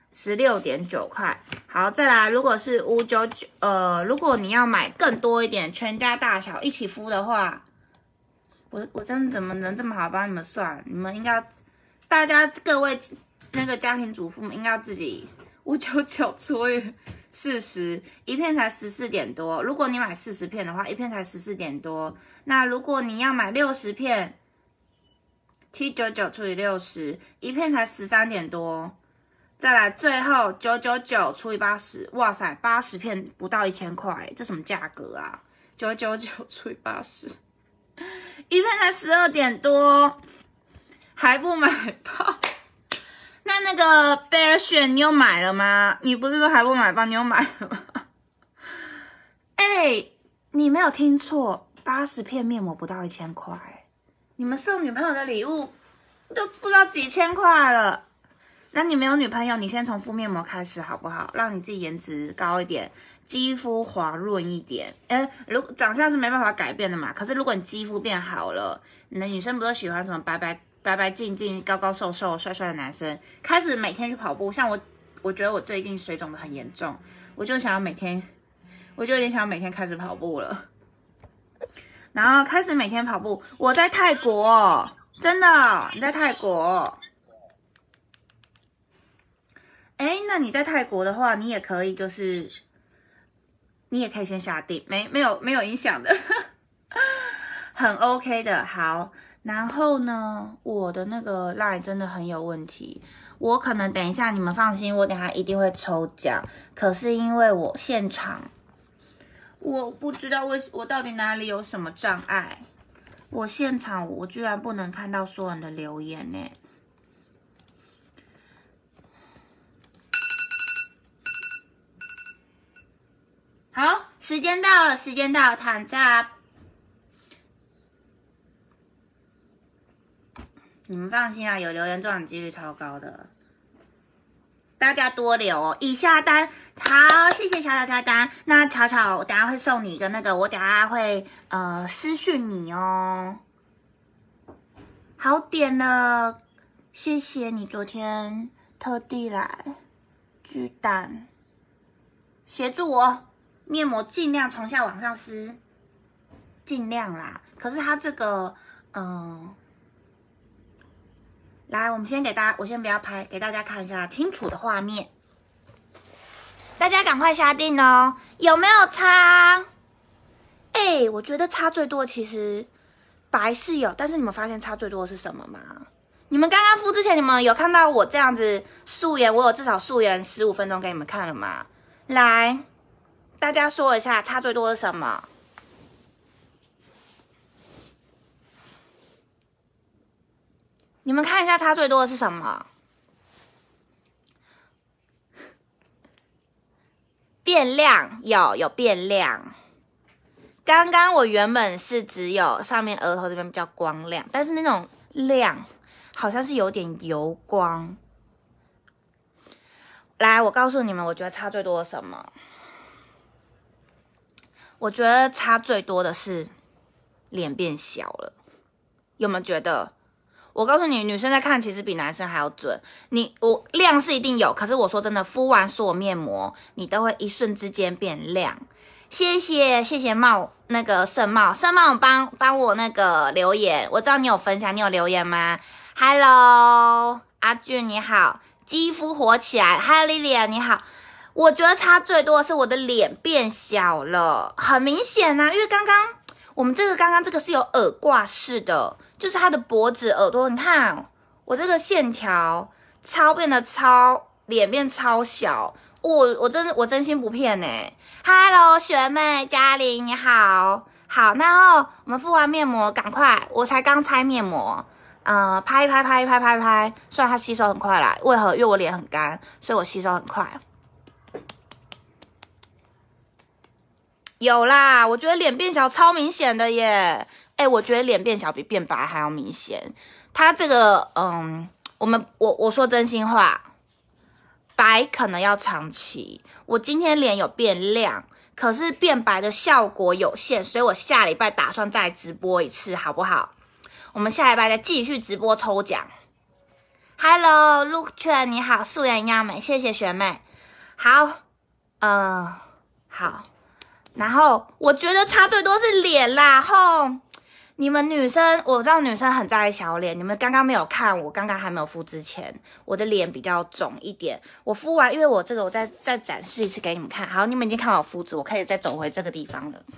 十六点九块。好，再来，如果是五九九，呃，如果你要买更多一点，全家大小一起敷的话，我我真的怎么能这么好帮你们算？你们应该要，大家各位那个家庭主妇们应该要自己五九九除以四十，一片才十四点多。如果你买四十片的话，一片才十四点多。那如果你要买六十片，七九九除以六十，一片才十三点多。再来，最后九九九除以八十，哇塞，八十片不到一千块，这什么价格啊？九九九除以八十，一片才十二点多，还不买爆？那那个贝尔选你有买了吗？你不是说还不买爆，你有买了吗？哎、欸，你没有听错，八十片面膜不到一千块，你们送女朋友的礼物都不知道几千块了。那你没有女朋友，你先从敷面膜开始好不好？让你自己颜值高一点，肌肤滑润一点。哎，如果长相是没办法改变的嘛，可是如果你肌肤变好了，你的女生不都喜欢什么白白白白净净、高高瘦瘦、帅帅的男生？开始每天去跑步，像我，我觉得我最近水肿的很严重，我就想要每天，我就有点想要每天开始跑步了。然后开始每天跑步，我在泰国，真的，你在泰国。哎，那你在泰国的话，你也可以，就是你也可以先下定，没没有没有影响的，很 OK 的。好，然后呢，我的那个 line 真的很有问题，我可能等一下你们放心，我等一下一定会抽奖。可是因为我现场，我不知道为我到底哪里有什么障碍，我现场我居然不能看到所有人的留言呢。好，时间到了，时间到了，躺下。你们放心啊，有留言中奖几率超高的，大家多留哦。已下单，好，谢谢巧巧下单。那巧巧，我等下会送你一个那个，我等下会呃私讯你哦。好点了，谢谢你昨天特地来巨蛋协助我。面膜尽量从下往上撕，尽量啦。可是它这个，嗯，来，我们先给大家，我先不要拍，给大家看一下清楚的画面。大家赶快下定哦，有没有差？哎，我觉得差最多其实白是有，但是你们发现差最多的是什么吗？你们刚刚敷之前，你们有看到我这样子素颜，我有至少素颜十五分钟给你们看了吗？来。大家说一下，差最多是什么？你们看一下，差最多的是什么？变亮，有有变亮。刚刚我原本是只有上面额头这边比较光亮，但是那种亮好像是有点油光。来，我告诉你们，我觉得差最多的是什么？我觉得差最多的是脸变小了，有没有觉得？我告诉你，女生在看其实比男生还要准。你我亮是一定有，可是我说真的，敷完所有面膜，你都会一瞬之间变亮。谢谢谢谢茂那个盛茂盛茂帮帮我那个留言，我知道你有分享，你有留言吗 ？Hello， 阿俊你好，肌肤火起来 ，Hello Lilian 你好。我觉得差最多的是我的脸变小了，很明显啊，因为刚刚我们这个刚刚这个是有耳挂式的，就是它的脖子、耳朵，你看我这个线条超变得超，脸变超小，我我真我真心不骗呢、欸。Hello 学妹嘉玲你好，好，然后我们敷完面膜，赶快，我才刚拆面膜。呃，拍一拍拍一拍拍一拍，虽然它吸收很快啦，为何？因为我脸很干，所以我吸收很快。有啦，我觉得脸变小超明显的耶！哎，我觉得脸变小比变白还要明显。它这个，嗯，我们我我说真心话，白可能要长期。我今天脸有变亮，可是变白的效果有限，所以我下礼拜打算再直播一次，好不好？我们下礼拜再继续直播抽奖。 Hello， 陆圈你好，素颜一样美，谢谢学妹。好，呃，好。然后我觉得差最多是脸啦，吼。你们女生，我知道女生很在意小脸，你们刚刚没有看，我刚刚还没有敷之前，我的脸比较肿一点。我敷完，因为我这个我再再展示一次给你们看。好，你们已经看我肤质，我可以再走回这个地方了。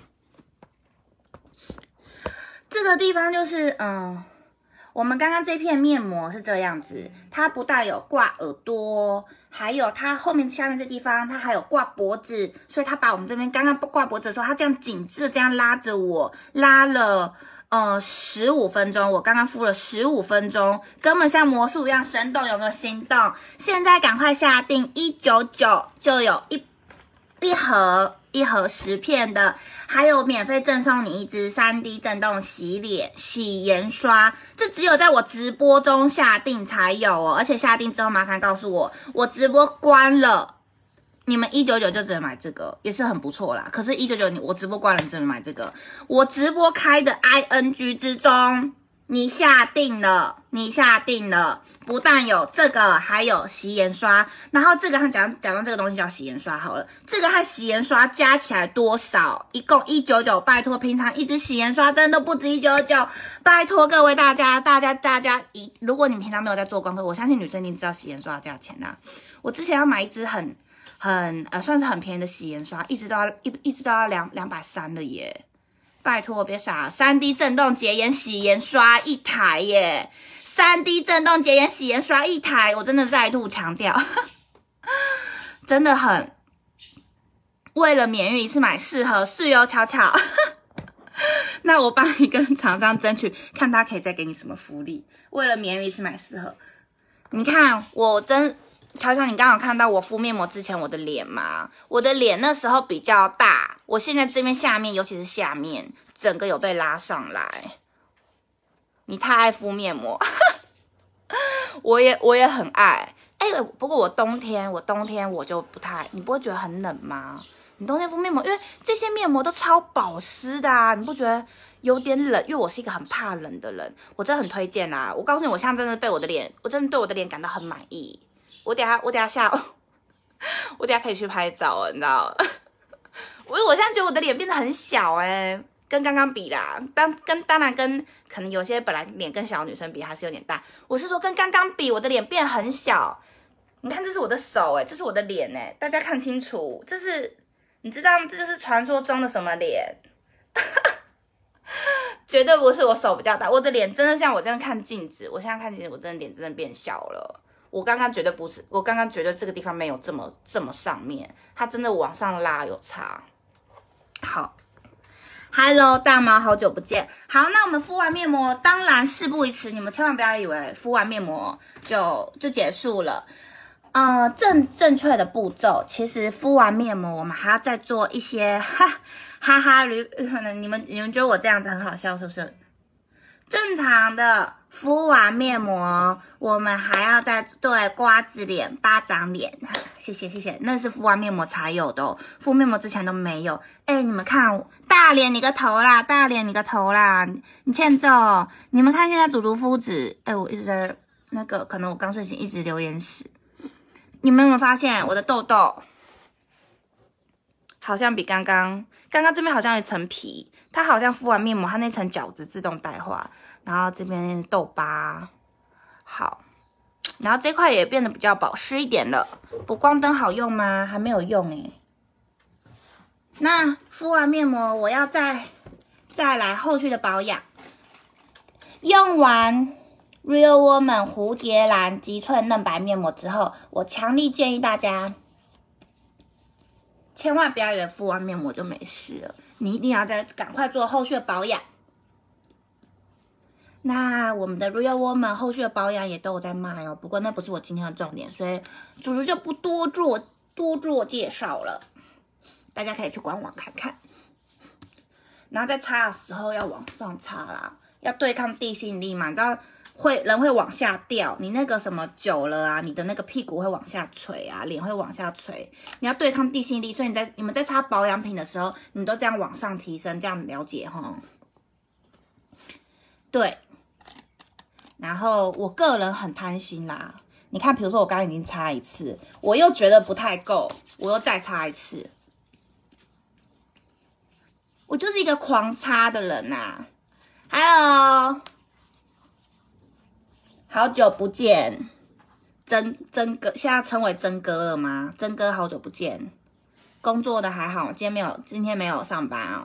这个地方就是，嗯，我们刚刚这片面膜是这样子，它不但有挂耳朵，还有它后面下面这地方，它还有挂脖子，所以它把我们这边刚刚挂脖子的时候，它这样紧致的这样拉着我，拉了。呃，十五分钟，我刚刚敷了十五分钟，根本像魔术一样生动，有没有心动？现在赶快下定，一九九就有一一盒一盒十片的，还有免费赠送你一支 三 D 震动洗脸洗颜刷，这只有在我直播中下定才有哦，而且下定之后麻烦告诉我，我直播关了。你们一九九就只能买这个，也是很不错啦。可是一九九你我直播关了，你只能买这个。我直播开的 I N G 之中，你下定了，你下定了，不但有这个，还有洗颜刷。然后这个他讲讲到这个东西叫洗颜刷好了，这个和洗颜刷加起来多少？一共一九九，拜托，平常一支洗颜刷真的不止一九九，拜托各位大家，大家大家一，如果你平常没有在做功课，我相信女生一定知道洗颜刷的价钱啦。我之前要买一支很。很呃，算是很便宜的洗颜刷，一直都要一一直都要两两百三了耶！拜托别傻， 三 D 震动洁颜洗颜刷一台耶 ，三 D 震动洁颜洗颜刷一台，我真的再度强调，真的很为了免运一次买四盒，是哟，巧巧。那我帮你跟厂商争取，看他可以再给你什么福利。为了免运一次买四盒，你看我真。乔乔，你刚刚有看到我敷面膜之前我的脸吗？我的脸那时候比较大，我现在这边下面，尤其是下面，整个有被拉上来。你太爱敷面膜，我也我也很爱。哎、欸，不过我冬天我冬天我就不太，你不会觉得很冷吗？你冬天敷面膜，因为这些面膜都超保湿的啊，你不觉得有点冷？因为我是一个很怕冷的人，我真的很推荐啊。我告诉你，我现在真的被我的脸，我真的对我的脸感到很满意。我等下，我等下下，我等下可以去拍照了，你知道？我我现在觉得我的脸变得很小哎、欸，跟刚刚比啦，当跟当然跟可能有些本来脸更小的女生比还是有点大。我是说跟刚刚比，我的脸变很小。你看，这是我的手哎、欸，这是我的脸哎、欸，大家看清楚，这是你知道这就是传说中的什么脸？绝对不是我手比较大，我的脸真的像我这样看镜子，我现在看镜子，我真的脸真的变小了。我刚刚绝对不是，我刚刚觉得这个地方没有这么这么上面，它真的往上拉有差。好 ，Hello 大毛，好久不见。好，那我们敷完面膜，当然事不宜迟，你们千万不要以为敷完面膜就就结束了。呃，正正确的步骤，其实敷完面膜，我们还要再做一些哈哈哈驴，你们你们觉得我这样子很好笑是不是？正常的。敷完面膜，我们还要再对瓜子脸、巴掌脸，谢谢谢谢，那是敷完面膜才有的哦，敷面膜之前都没有。哎，你们看，大脸你个头啦，大脸你个头啦，你欠揍！你们看现在祖祖肤质，哎，我一直在那个，可能我刚睡醒，一直留言时，你们有没有发现我的痘痘好像比刚刚，刚刚这边好像有一层皮，它好像敷完面膜，它那层角质自动淡化。然后这边痘疤，好，然后这块也变得比较保湿一点了。补光灯好用吗？还没有用诶。那敷完面膜，我要再再来后续的保养。用完 Real Woman 蝴蝶兰极萃嫩白面膜之后，我强力建议大家，千万不要以为敷完面膜就没事了，你一定要再赶快做后续的保养。那我们的 Real Woman 后续的保养也都有在卖哦，不过那不是我今天的重点，所以主厨就不多做多做介绍了，大家可以去官网看看。然后在擦的时候要往上擦啦，要对抗地心引力嘛，你知道会人会往下掉，你那个什么久了啊，你的那个屁股会往下垂啊，脸会往下垂，你要对抗地心引力，所以你在你们在擦保养品的时候，你都这样往上提升，这样了解齁。对。 然后我个人很贪心啦，你看，比如说我刚刚已经擦一次，我又觉得不太够，我又再擦一次。我就是一个狂擦的人呐、啊。Hello， 好久不见，真真哥，现在称为真哥了吗？真哥，好久不见，工作的还好，今天没有，今天没有上班哦。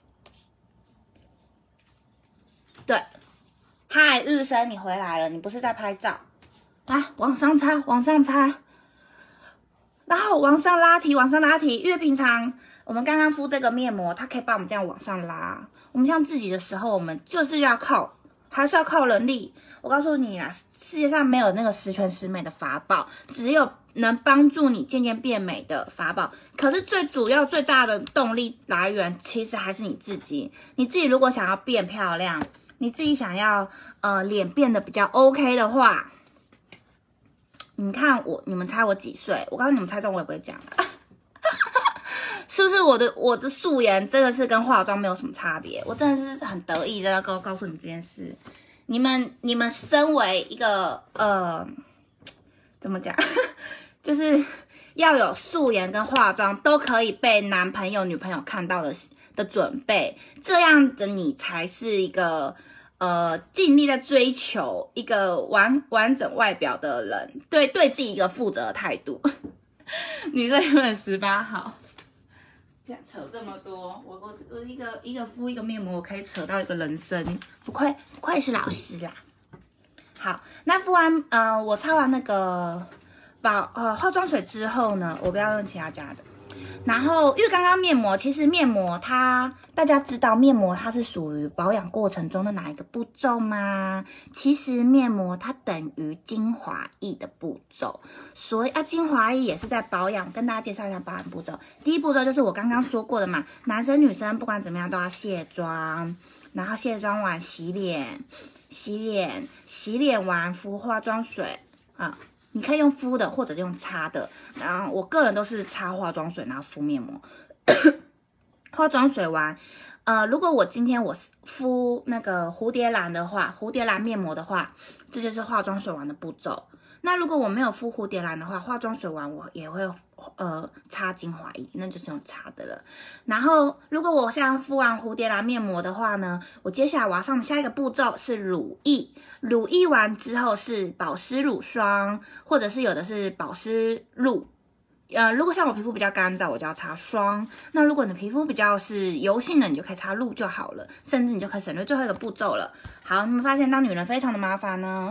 对，嗨，玉生，你回来了，你不是在拍照？啊，往上擦，往上擦，然后往上拉提，往上拉提，因为平常我们刚刚敷这个面膜，它可以帮我们这样往上拉。我们像自己的时候，我们就是要靠，还是要靠人力。我告诉你啦，世界上没有那个十全十美的法宝，只有能帮助你渐渐变美的法宝。可是最主要、最大的动力来源，其实还是你自己。你自己如果想要变漂亮，你自己想要呃脸变得比较 OK 的话，你看我，你们猜我几岁？我告诉你们猜中我也不会讲了。是不是我的我的素颜真的是跟化妆没有什么差别？我真的是很得意的要告告诉你们这件事。你们你们身为一个呃，怎么讲，就是要有素颜跟化妆都可以被男朋友女朋友看到的的准备，这样的你才是一个呃尽力在追求一个完完整外表的人，对对自己一个负责的态度。女生永远十八号。这样扯这么多，我我我一个一个敷一个面膜，我可以扯到一个人生，不愧不愧是老师啦。好，那敷完呃，我擦完那个保呃化妆水之后呢，我不要用其他家的。然后因为刚刚面膜，其实面膜它大家知道面膜它是属于保养过程中的哪一个步骤吗？其实面膜它等于精华液的步骤，所以啊精华液也是在保养。跟大家介绍一下保养步骤。第一步骤就是我刚刚说过的嘛，男生女生不管怎么样都要卸妆，然后卸妆完洗脸，洗脸洗脸完敷化妆水啊。你可以用敷的，或者用擦的。然后我个人都是擦化妆水，然后敷面膜。化妆水完，呃，如果我今天我敷那个蝴蝶兰的话，蝴蝶兰面膜的话，这就是化妆水完的步骤。那如果我没有敷蝴蝶兰的话，化妆水完我也会呃擦精华液，那就是用擦的了。然后如果我像敷完蝴蝶兰面膜的话呢，我接下来我要上下一个步骤是乳液。乳液完之后是保湿乳霜，或者是有的是保湿露。呃，如果像我皮肤比较干燥，我就要擦霜。那如果你皮肤比较是油性的，你就可以擦露就好了，甚至你就可以省略最后一个步骤了。好，你们发现当女人非常的麻烦呢。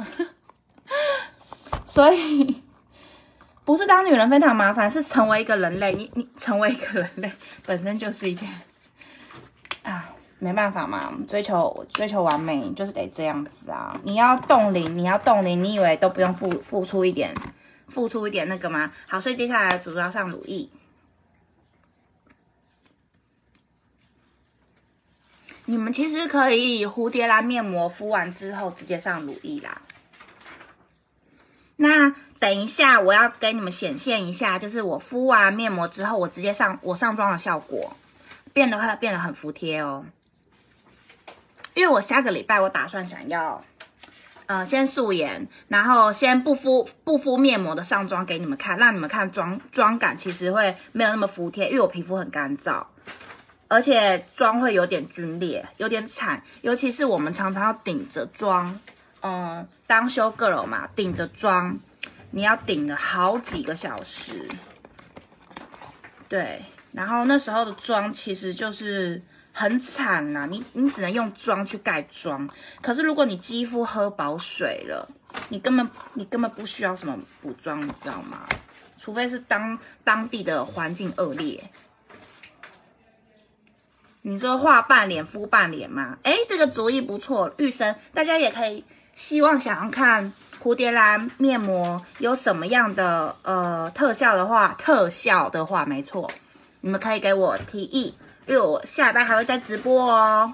所以不是当女人非常麻烦，是成为一个人类。你你成为一个人类本身就是一件啊，没办法嘛，追求追求完美就是得这样子啊。你要冻龄，你要冻龄，你以为都不用付付出一点，付出一点那个吗？好，所以接下来主要上乳液。你们其实可以蝴蝶兰面膜敷完之后直接上乳液啦。那等一下，我要给你们显现一下，就是我敷完面膜之后，我直接上我上妆的效果，变得会变得很服帖哦。因为我下个礼拜我打算想要，呃，先素颜，然后先不敷不敷面膜的上妆给你们看，让你们看妆妆感其实会没有那么服帖，因为我皮肤很干燥，而且妆会有点皲裂，有点惨，尤其是我们常常要顶着妆。嗯，当修 girl 嘛，顶着妆，你要顶了好几个小时，对，然后那时候的妆其实就是很惨啦，你你只能用妆去盖妆。可是如果你肌肤喝饱水了，你根本你根本不需要什么补妆，你知道吗？除非是当当地的环境恶劣。你说画半脸敷半脸吗？哎，这个主意不错，玉生，大家也可以。希望想要看蝴蝶兰面膜有什么样的呃特效的话，特效的话没错，你们可以给我提议，因为我下礼拜还会再直播哦。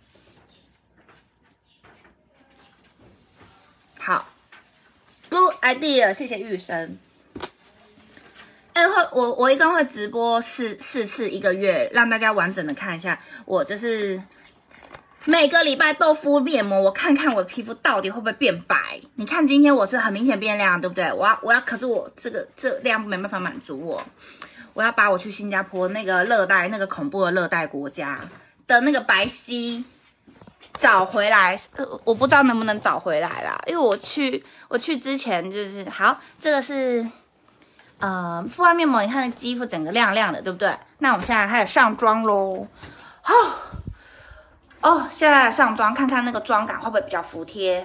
好 ，Good idea， 谢谢玉生。哎，会我我一共会直播四四次一个月，让大家完整的看一下我就是每个礼拜都敷面膜，我看看我的皮肤到底会不会变白。你看今天我是很明显变亮，对不对？我要我要，可是我这个这量没办法满足我，我要把我去新加坡那个热带那个恐怖的热带国家的那个白皙找回来。呃，我不知道能不能找回来啦，因为我去我去之前就是好，这个是呃敷完面膜，你看肌肤整个亮亮的，对不对？那我们现在开始上妆喽，好。哦，现在来上妆，看看那个妆感会不会比较服帖。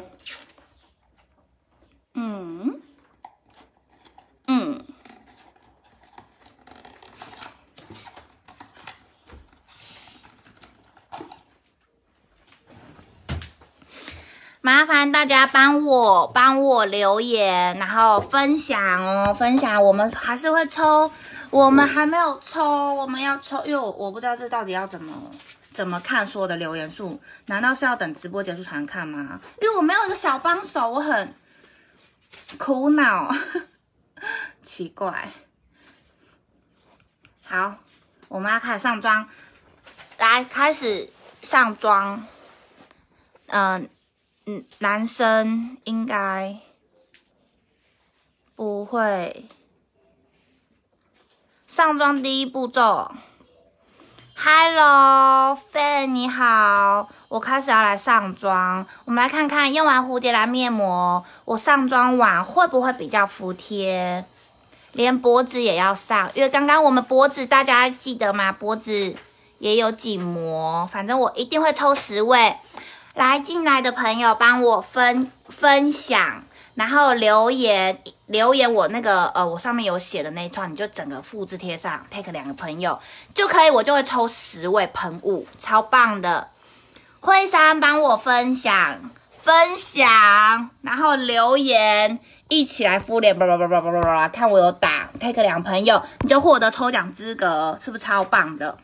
嗯嗯，麻烦大家帮我帮我留言，然后分享哦，分享。我们还是会抽，我们还没有抽，我们要抽，因为我我不知道这到底要怎么。怎么看所有的留言数？难道是要等直播结束才能看吗？因为我没有一个小帮手，我很苦恼。奇怪。好，我们要开始上妆，来开始上妆。嗯嗯，男生应该不会。上妆第一步骤。Hello Fan 你好，我开始要来上妆。我们来看看用完蝴蝶兰面膜，我上妆完会不会比较服帖？连脖子也要上，因为刚刚我们脖子大家记得吗？脖子也有紧膜，反正我一定会抽十位。来进来的朋友帮我分分享，然后留言留言我那个呃我上面有写的那一串，你就整个复制贴上 ，take 两个朋友就可以，我就会抽十位喷雾，超棒的。惠珊帮我分享分享，然后留言一起来敷脸，叭叭叭叭叭叭叭，看我有打 take 两个朋友，你就获得抽奖资格，是不是超棒的？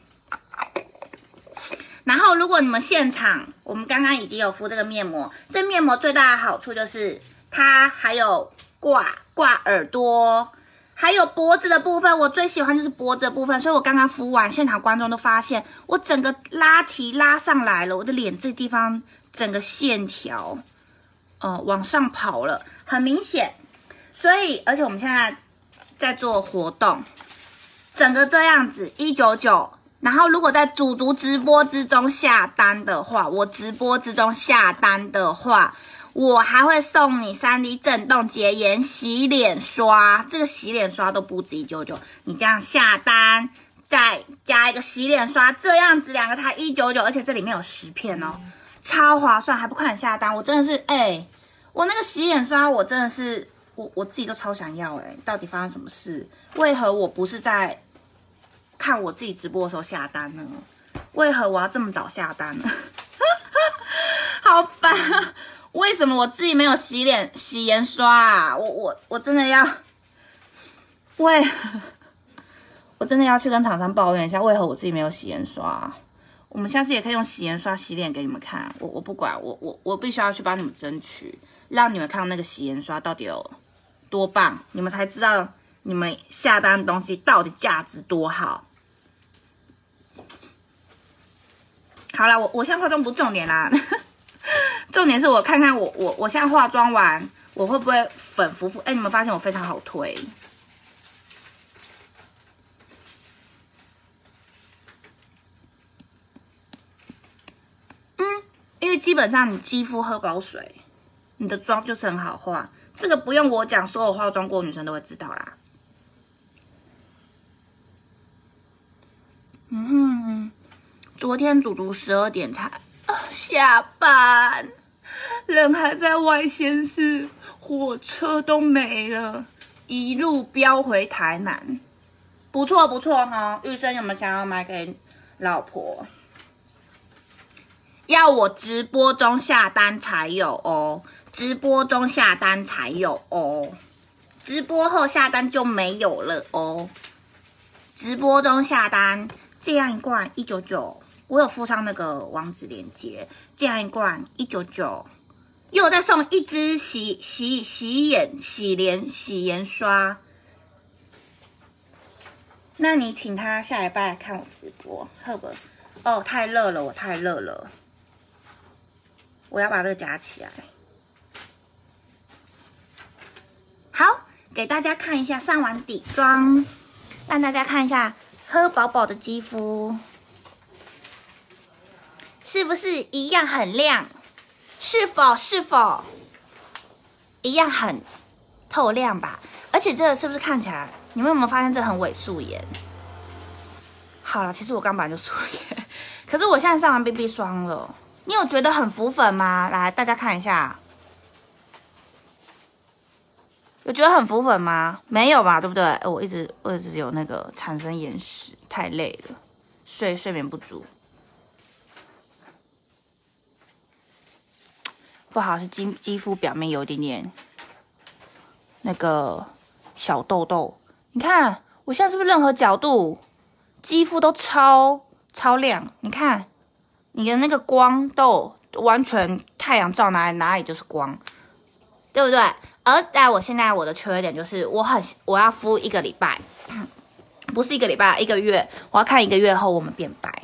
然后，如果你们现场，我们刚刚已经有敷这个面膜，这面膜最大的好处就是它还有挂挂耳朵，还有脖子的部分，我最喜欢就是脖子的部分，所以我刚刚敷完，现场观众都发现我整个拉提拉上来了，我的脸这地方整个线条，呃，往上跑了，很明显。所以，而且我们现在在做活动，整个这样子一九九。然后，如果在主族直播之中下单的话，我直播之中下单的话，我还会送你 三 D 震动洁颜洗脸刷，这个洗脸刷都不止一九九，你这样下单再加一个洗脸刷，这样子两个才一九九，而且这里面有十片哦，超划算，还不快点下单！我真的是，哎、欸，我那个洗脸刷，我真的是，我我自己都超想要、欸，哎，到底发生什么事？为何我不是在看我自己直播的时候下单呢？为何我要这么早下单呢？好烦啊！为什么我自己没有洗脸洗颜刷啊？我我我真的要为我真的要去跟厂商抱怨一下，为何我自己没有洗颜刷？我们下次也可以用洗颜刷洗脸给你们看。我我不管，我我我必须要去帮你们争取，让你们看那个洗颜刷到底有多棒，你们才知道你们下单的东西到底价值多好。好啦，我我现在化妆不是重点啦，重点是我看看我我我现在化妆完，我会不会粉浮浮？哎，你们发现我非常好推，嗯，因为基本上你肌肤喝饱水，你的妆就是很好化，这个不用我讲，所有化妆过的女生都会知道啦。嗯哼。昨天足足十二点才、啊、下班，人还在外县市，火车都没了，一路飙回台南，不错不错哈。玉生有没有想要买给老婆？要我直播中下单才有哦，直播中下单才有哦，直播后下单就没有了哦。直播中下单，这样一罐一九九。我有附上那个网址链接，这样一罐一九九，又再送一支洗洗洗眼洗脸洗颜刷。那你请他下礼拜来看我直播，好不？哦，太热了，我太热了。 我要把这个夹起来。好，给大家看一下上完底妆，让大家看一下喝饱饱的肌肤，是不是一样很亮？是否是否一样很透亮吧？而且这个是不是看起来，你们有没有发现这很伪素颜？好了，其实我刚本来就素颜，可是我现在上完 B B 霜了，你有觉得很浮粉吗？来，大家看一下。有觉得很浮粉吗？没有吧，对不对？我一直我一直有那个产生眼屎，太累了，睡睡眠不足，不好是肌肌肤表面有一点点那个小痘痘。你看我现在是不是任何角度肌肤都超超亮？你看你的那个光都完全太阳照哪里哪里就是光，对不对？而在我现在我的缺点就是我很我要敷一个礼拜，不是一个礼拜，一个月，我要看一个月后我们变白。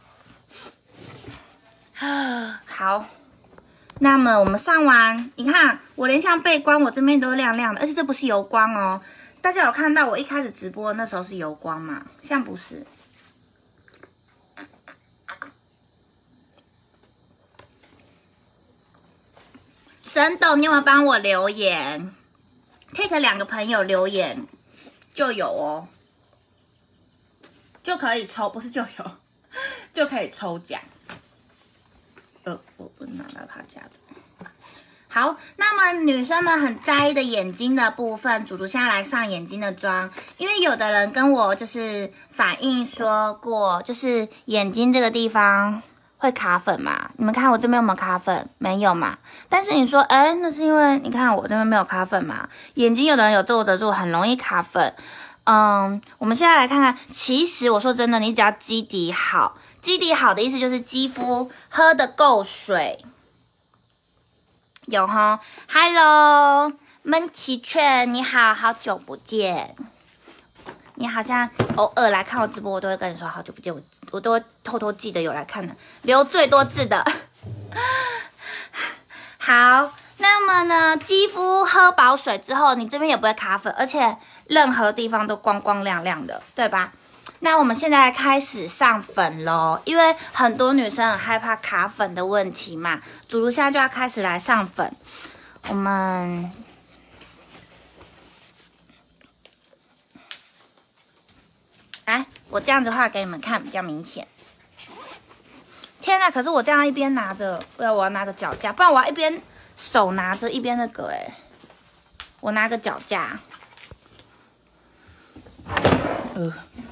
好，那么我们上完，你看我连像背光我这边都亮亮的，而且这不是油光哦。大家有看到我一开始直播那时候是油光吗？像不是。沈董，你有没有帮我留言 ？take 两个朋友留言就有哦，就可以抽，不是就有，就可以抽奖。呃，我不拿到他家的。好，那么女生们很在意的眼睛的部分，主主现在来上眼睛的妆，因为有的人跟我就是反映说过，就是眼睛这个地方会卡粉嘛？你们看我这边有没有卡粉？没有嘛。但是你说，哎，那是因为你看我这边没有卡粉嘛？眼睛有的人有皱褶住，很容易卡粉。嗯，我们现在来看看，其实我说真的，你只要基底好，基底好的意思就是肌肤喝得够水。有哈 ，Hello， 闷奇券，你好，好久不见。你好像偶尔来看我直播，我都会跟你说好久不见，我我都会偷偷记得有来看的，留最多字的。好，那么呢，肌肤喝饱水之后，你这边也不会卡粉，而且任何地方都光光亮亮的，对吧？那我们现在开始上粉咯，因为很多女生很害怕卡粉的问题嘛，主主现在就要开始来上粉。我们来，我这样子画给你们看比较明显。天哪！可是我这样一边拿着，不要我要拿个脚架，不然我要一边手拿着一边那个哎、欸，我拿个脚架。呃。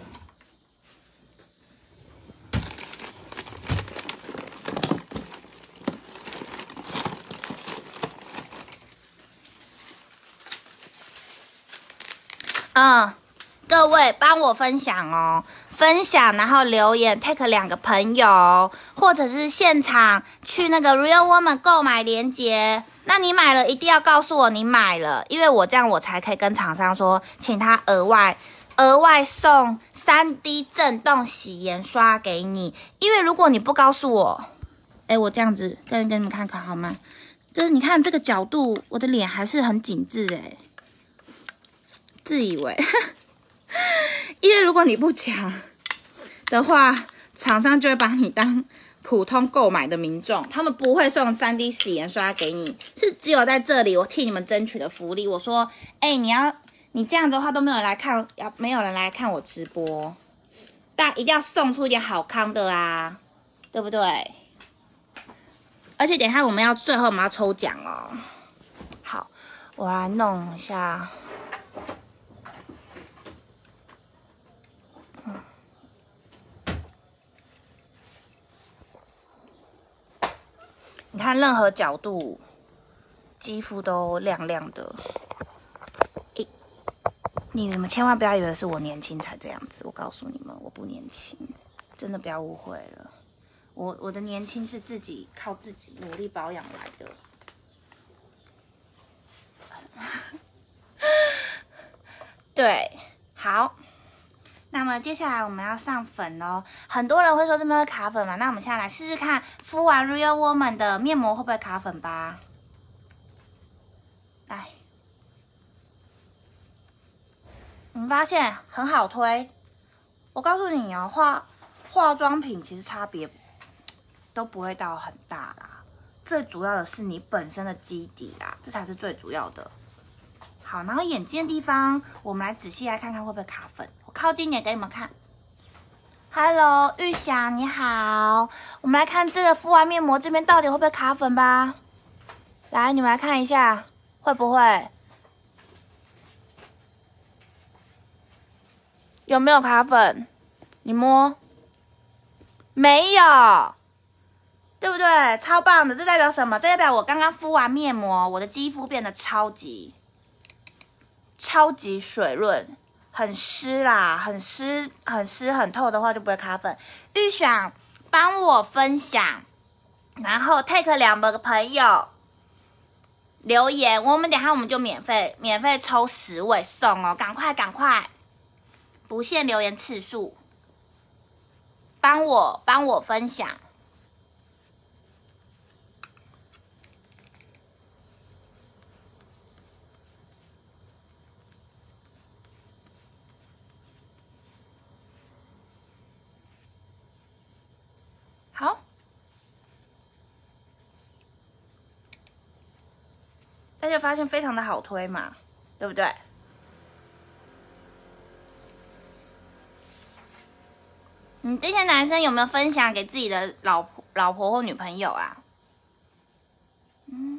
嗯，各位帮我分享哦，分享然后留言 ，take 两个朋友，或者是现场去那个 Real Woman 购买链接。那你买了一定要告诉我你买了，因为我这样我才可以跟厂商说，请他额外额外送 三 D 震动洗颜刷给你。因为如果你不告诉我，哎，我这样子跟跟你们看看好吗？就是你看这个角度，我的脸还是很紧致哎。自以为，因为如果你不讲的话，厂商就会把你当普通购买的民众，他们不会送 三 D 洗颜刷给你，是只有在这里我替你们争取的福利。我说，哎、欸，你要你这样子的话都没有人来看，要没有人来看我直播，但一定要送出一点好康的啊，对不对？而且等一下我们要最后我们要抽奖哦。好，我来弄一下。你看任何角度，肌肤都亮亮的。欸、你们千万不要以为是我年轻才这样子，我告诉你们，我不年轻，真的不要误会了。我我的年轻是自己靠自己努力保养来的。对，好， 那么接下来我们要上粉咯，很多人会说这边会卡粉嘛，那我们现在来试试看，敷完 Real Woman 的面膜会不会卡粉吧？来，你们发现很好推。我告诉你哦，化化妆品其实差别都不会到很大啦，最主要的是你本身的基底啦，这才是最主要的。好，然后眼睛的地方，我们来仔细来看看会不会卡粉。我靠近点给你们看。Hello， 玉祥你好，我们来看这个敷完面膜这边到底会不会卡粉吧？来，你们来看一下，会不会？有没有卡粉？你摸，没有，对不对？超棒的，这代表什么？这代表我刚刚敷完面膜，我的肌肤变得超级、超级水润，很湿啦，很湿、很湿、很透的话就不会卡粉。预想帮我分享，然后 take 两个朋友留言，我们等一下我们就免费免费抽十位送哦，赶快赶快！不限留言次数，帮我帮我分享。好，大家发现非常的好推嘛，对不对？你这些男生有没有分享给自己的老婆、老婆或女朋友啊？嗯，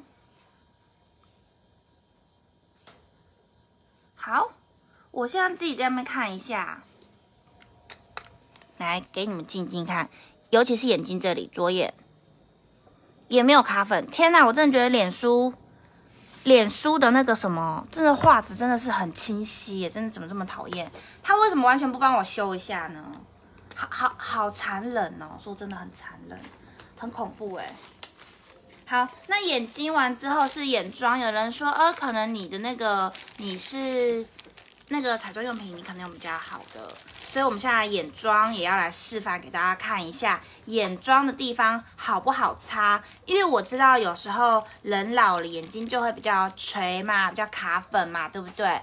好，我现在自己在那边看一下，来给你们静静看，尤其是眼睛这里，左眼也没有卡粉。天哪，我真的觉得脸书、脸书的那个什么，真的画质真的是很清晰耶，真的怎么这么讨厌？他为什么完全不帮我修一下呢？好好好残忍哦！说真的很残忍，很恐怖哎。好，那眼睛完之后是眼妆，有人说，呃，可能你的那个你是那个彩妆用品，你可能有比较好的，所以我们现在眼妆也要来示范给大家看一下眼妆的地方好不好擦，因为我知道有时候人老了眼睛就会比较垂嘛，比较卡粉嘛，对不对？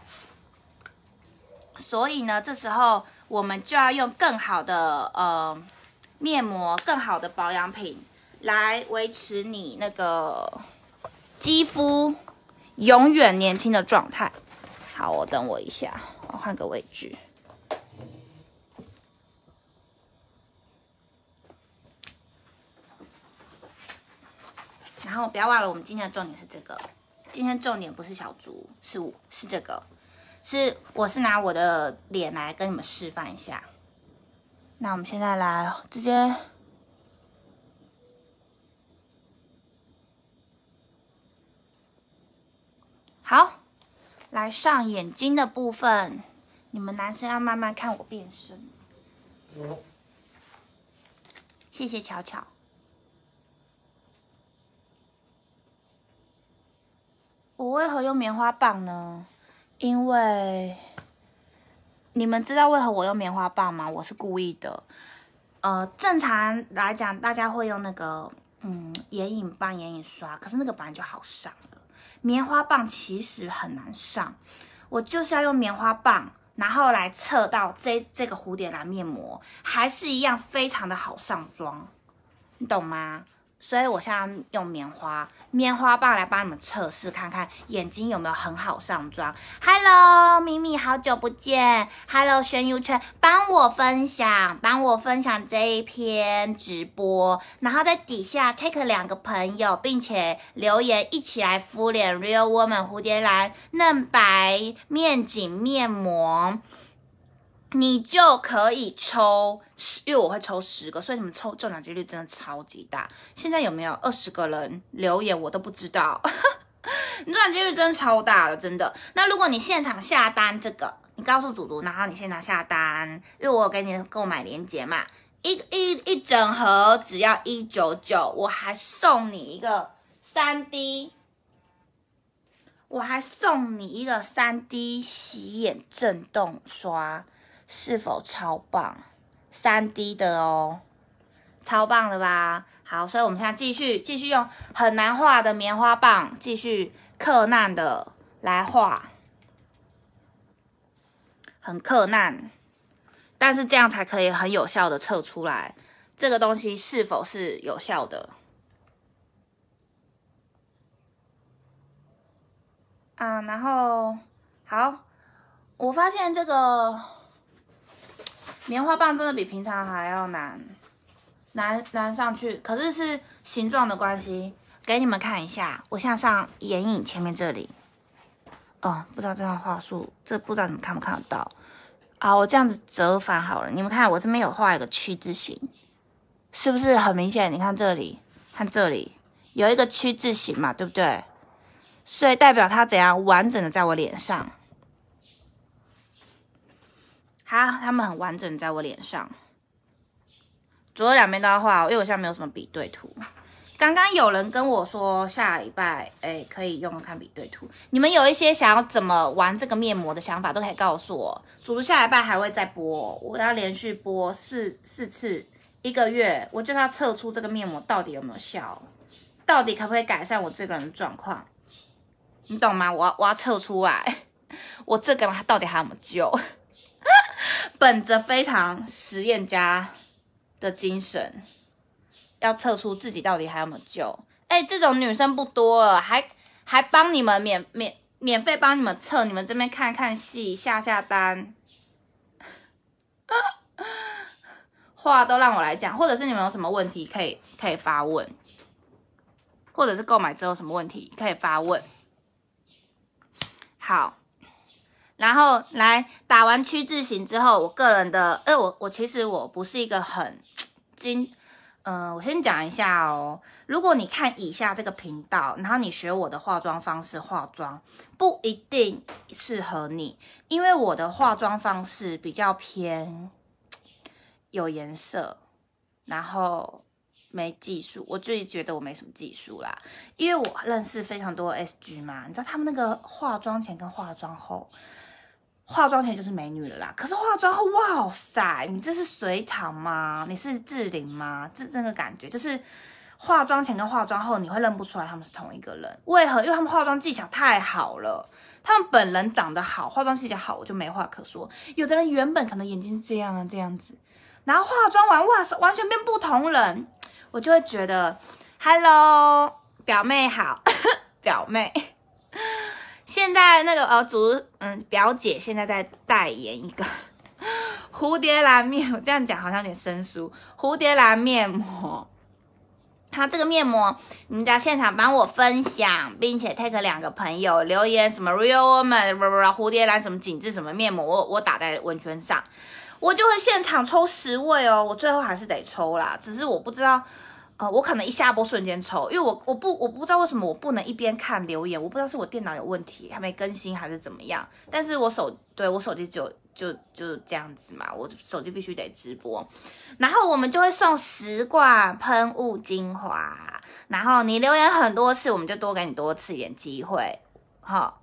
所以呢，这时候我们就要用更好的呃面膜、更好的保养品来维持你那个肌肤永远年轻的状态。好，我等我一下，我换个位置。然后不要忘了，我们今天的重点是这个。今天重点不是小猪，是我是这个。是，我是拿我的脸来跟你们示范一下。那我们现在来直接，好，来上眼睛的部分。你们男生要慢慢看我变身。谢谢巧巧。我为何用棉花棒呢？因为你们知道为何我用棉花棒吗？我是故意的。呃，正常来讲，大家会用那个嗯眼影棒、眼影刷，可是那个本来就好上了。棉花棒其实很难上，我就是要用棉花棒，然后来测到这这个蝴蝶兰面膜，还是一样非常的好上妆，你懂吗？所以我现在用棉花棉花棒来帮你们测试看看眼睛有没有很好上妆。Hello， 咪咪，好久不见。Hello， 轩 U 圈，帮我分享，帮我分享这一篇直播，然后在底下 take 两个朋友，并且留言一起来敷脸 Real Woman 蝴蝶兰嫩白面紧面膜。你就可以抽，因为我会抽十个，所以你们抽中奖几率真的超级大。现在有没有二十个人留言，我都不知道，你中奖几率真的超大的，真的。那如果你现场下单这个，你告诉祖祖，然后你现场下单，因为我有给你购买链接嘛，一一一整盒只要一百九十九，我还送你一个 三 D。我还送你一个 三 D 洗眼震动刷， 是否超棒？ 三 D 的哦，超棒的吧？好，所以我们现在继续继续用很难画的棉花棒，继续克难的来画，很克难，但是这样才可以很有效的测出来这个东西是否是有效的。啊，然后好，我发现这个棉花棒真的比平常还要难，难难上去。可是是形状的关系，给你们看一下，我向上眼影前面这里，哦，不知道这样画术，这不知道你们看不看得到？啊，我这样子折反好了，你们看我这边有画一个曲字形，是不是很明显？你看这里，看这里有一个曲字形嘛，对不对？所以代表它怎样完整的在我脸上。好，它们很完整的在我脸上，左右两边都要画，因为我现在没有什么比对图。刚刚有人跟我说下礼拜哎可以用看比对图，你们有一些想要怎么玩这个面膜的想法都可以告诉我。主下礼拜还会再播，我要连续播四四次，一个月，我就要测出这个面膜到底有没有效，到底可不可以改善我这个人的状况。你懂吗？我要我要测出来，我这个人到底还有没有救？本着非常实验家的精神，要测出自己到底还有没有救。哎、欸，这种女生不多了，还还帮你们免免免费帮你们测，你们这边看看戏，下下单，话都让我来讲，或者是你们有什么问题可以可以发问，或者是购买之后什么问题可以发问。好，然后来打完曲字形之后，我个人的，哎，我我其实我不是一个很精，嗯、呃，我先讲一下哦。如果你看以下这个频道，然后你学我的化妆方式化妆，不一定适合你，因为我的化妆方式比较偏有颜色，然后没技术，我自己觉得我没什么技术啦，因为我认识非常多的 S G 嘛，你知道他们那个化妆前跟化妆后，化妆前就是美女了啦，可是化妆后，哇塞，你这是水厂吗？你是志玲吗？这这个感觉就是化妆前跟化妆后，你会认不出来他们是同一个人，为何？因为他们化妆技巧太好了，他们本人长得好，化妆技巧好，我就没话可说。有的人原本可能眼睛是这样啊这样子，然后化妆完，哇塞，完全变不同人。我就会觉得 ，Hello， 表妹好，表妹。现在那个呃，主嗯表姐现在在代言一个蝴蝶兰面，我这样讲好像有点生疏。蝴蝶兰面膜，它这个面膜，你们在现场帮我分享，并且 take 两个朋友留言什么 Real Woman 蝴蝶兰什么紧致什么面膜，我我打在文圈上。我就会现场抽十位哦，我最后还是得抽啦，只是我不知道，呃，我可能一下播瞬间抽，因为我我不我不知道为什么我不能一边看留言，我不知道是我电脑有问题还没更新还是怎么样，但是我手对我手机就就就这样子嘛，我手机必须得直播，然后我们就会送十罐喷雾精华，然后你留言很多次，我们就多给你多次一点机会，好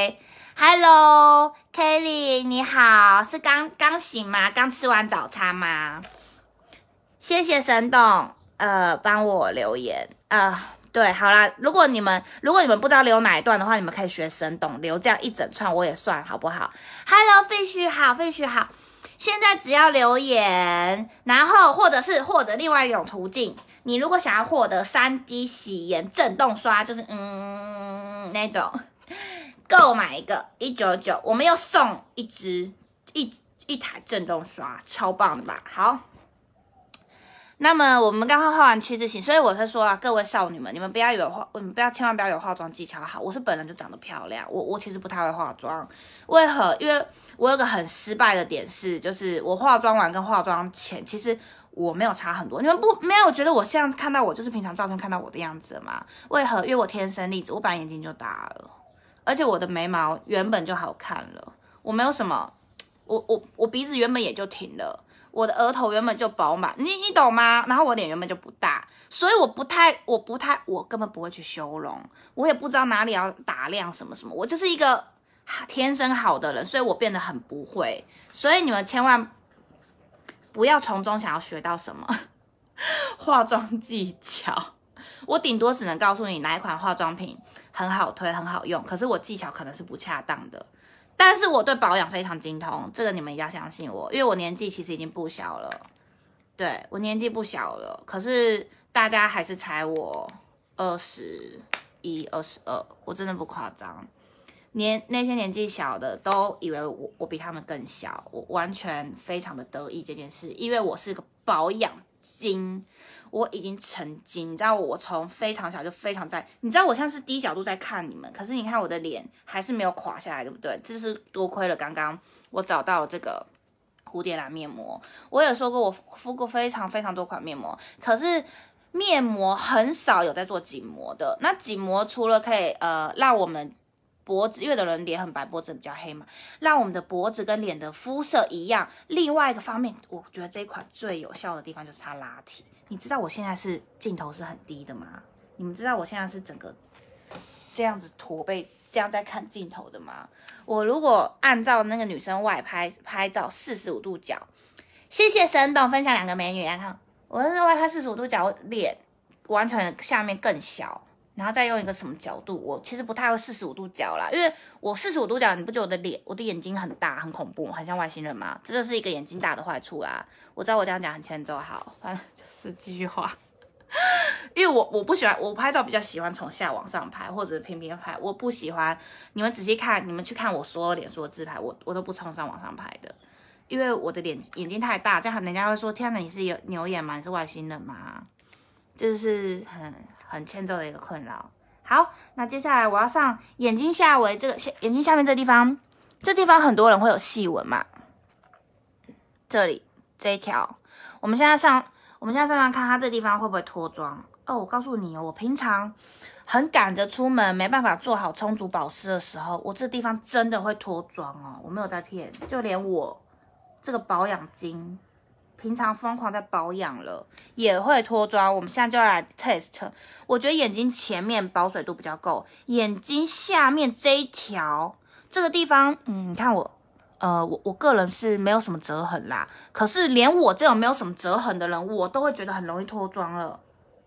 ，OK。Hello Kelly， 你好，是刚刚醒吗？刚吃完早餐吗？谢谢神董，呃，帮我留言，呃，对，好啦，如果你们如果你们不知道留哪一段的话，你们可以学神董留这样一整串，我也算好不好 ？Hello Fish 好 ，Fish 好，现在只要留言，然后或者是或者另外一种途径，你如果想要获得 三 D 洗颜震动刷，就是嗯那种。购买一个一九九，我们又送一支一一台震动刷，超棒的吧？好，那么我们刚刚画完曲字形，所以我是说啊，各位少女们，你们不要有化，你们不要千万不要有化妆技巧好。我是本人就长得漂亮，我我其实不太会化妆，为何？因为我有个很失败的点是，就是我化妆完跟化妆前，其实我没有差很多。你们不没有觉得我现在看到我就是平常照片看到我的样子了吗？为何？因为我天生丽质，我本来眼睛就大了。而且我的眉毛原本就好看了，我没有什么，我我我鼻子原本也就挺了，我的额头原本就饱满，你你懂吗？然后我脸原本就不大，所以我不太我不太我根本不会去修容，我也不知道哪里要打亮什么什么，我就是一个天生好的人，所以我变得很不会。所以你们千万不要从中想要学到什么化妆技巧。我顶多只能告诉你哪一款化妆品很好推、很好用，可是我技巧可能是不恰当的。但是我对保养非常精通，这个你们要相信我，因为我年纪其实已经不小了。对，我年纪不小了，可是大家还是猜我二十一、二十二，我真的不夸张。年那些年纪小的都以为我我比他们更小，我完全非常的得意这件事，因为我是个保养精，我已经成精。你知道我从非常小就非常在，你知道我现在是低角度在看你们，可是你看我的脸还是没有垮下来，对不对？这是多亏了刚刚我找到这个蝴蝶兰面膜。我有说过我敷过非常非常多款面膜，可是面膜很少有在做紧膜的。那紧膜除了可以呃让我们脖子，因为有的人脸很白，脖子比较黑嘛，让我们的脖子跟脸的肤色一样。另外一个方面，我觉得这一款最有效的地方就是它拉提。你知道我现在是镜头是很低的吗？你们知道我现在是整个这样子驼背，这样在看镜头的吗？我如果按照那个女生外拍拍照四十五度角，谢谢神董分享两个美女来看，我是外拍四十五度角，我脸完全下面更小。然后再用一个什么角度，我其实不太会四十五度角啦，因为我四十五度角，你不觉得我的脸、我的眼睛很大、很恐怖，很像外星人吗？这就是一个眼睛大的坏处啦。我知道我这样讲很欠揍，好，反正就是继续画。因为我我不喜欢，我拍照比较喜欢从下往上拍，或者平平拍，我不喜欢。你们仔细看，你们去看我所有脸书的自拍，我我都不从上往上拍的，因为我的脸眼睛太大，这样人家会说：天哪，你是有牛眼吗？你是外星人吗？这是很。很欠揍的一个困扰。好，那接下来我要上眼睛下围这个眼睛下面这地方，这地方很多人会有细纹嘛，这里这一条，我们现在上，我们现在上上看它这地方会不会脱妆哦。我告诉你哦，我平常很赶着出门，没办法做好充足保湿的时候，我这地方真的会脱妆哦，我没有在骗，就连我这个保养精。平常疯狂在保养了，也会脱妆。我们现在就要来 test。我觉得眼睛前面保水度比较够，眼睛下面这一条这个地方，嗯，你看我，呃，我我个人是没有什么折痕啦。可是连我这种没有什么折痕的人，我都会觉得很容易脱妆了，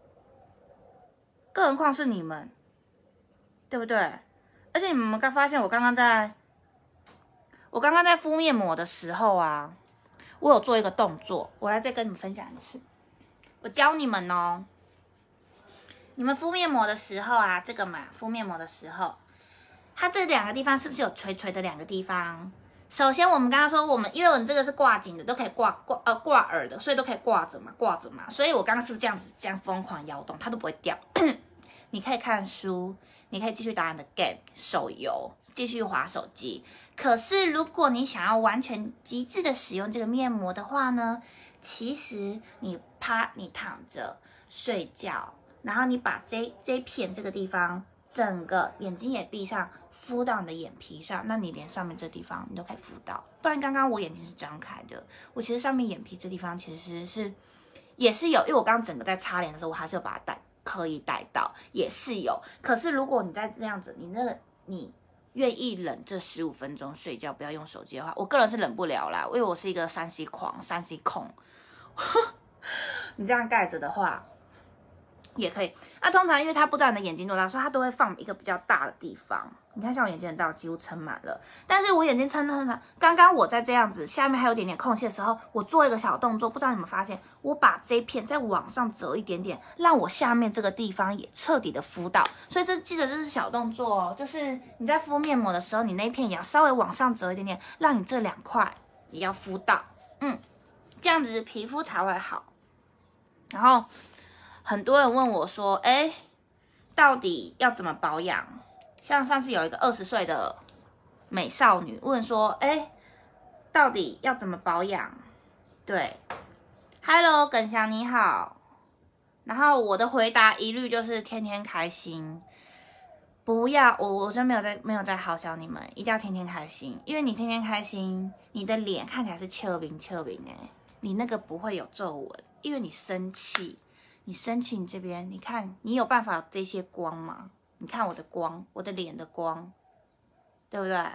更何况是你们，对不对？而且你们刚发现，我刚刚在，我刚刚在敷面膜的时候啊。我有做一个动作，我来再跟你们分享一次。我教你们哦，你们敷面膜的时候啊，这个嘛，敷面膜的时候，它这两个地方是不是有垂垂的两个地方？首先，我们刚刚说，我们因为我们这个是挂颈的，都可以挂挂呃挂耳的，所以都可以挂着嘛，挂着嘛。所以我刚刚是不是这样子这样疯狂摇动，它都不会掉？你可以看书，你可以继续打你的 game 手游。继续滑手机，可是如果你想要完全极致的使用这个面膜的话呢，其实你趴你躺着睡觉，然后你把这这片这个地方，整个眼睛也闭上，敷到你的眼皮上，那你连上面这地方你都可以敷到。不然刚刚我眼睛是张开的，我其实上面眼皮这地方其实是也是有，因为我刚刚整个在擦脸的时候，我还是有把它带刻意带到，也是有。可是如果你在这样子，你那个你。愿意忍这十五分钟睡觉，不要用手机的话，我个人是忍不了啦，因为我是一个三 C 狂、三 C 控。你这样盖着的话，也可以。那、啊、通常因为它不知道你的眼睛多大，所以它都会放一个比较大的地方。你看，像我眼睛很大，几乎撑满了。但是我眼睛撑得很长。刚刚我在这样子，下面还有点点空隙的时候，我做一个小动作，不知道你们发现，我把这一片再往上折一点点，让我下面这个地方也彻底的敷到。所以这记得这是小动作哦，就是你在敷面膜的时候，你那一片也要稍微往上折一点点，让你这两块也要敷到，嗯，这样子皮肤才会好。然后很多人问我说，哎，到底要怎么保养？像上次有一个二十岁的美少女问说，哎，到底要怎么保养？对 ，Hello， 耿翔你好。然后我的回答一律就是天天开心，不要我我真没有在没有在好笑你们，一定要天天开心，因为你天天开心，你的脸看起来是俏明俏明哎，你那个不会有皱纹，因为你生气，你生气你这边，你看你有办法有这些光吗？你看我的光，我的脸的光，对不对？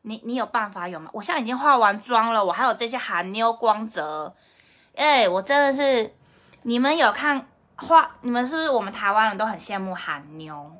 你你有办法有吗？我现在已经化完妆了，我还有这些韩妞光泽，哎、欸，我真的是，你们有看画？你们是不是我们台湾人都很羡慕韩妞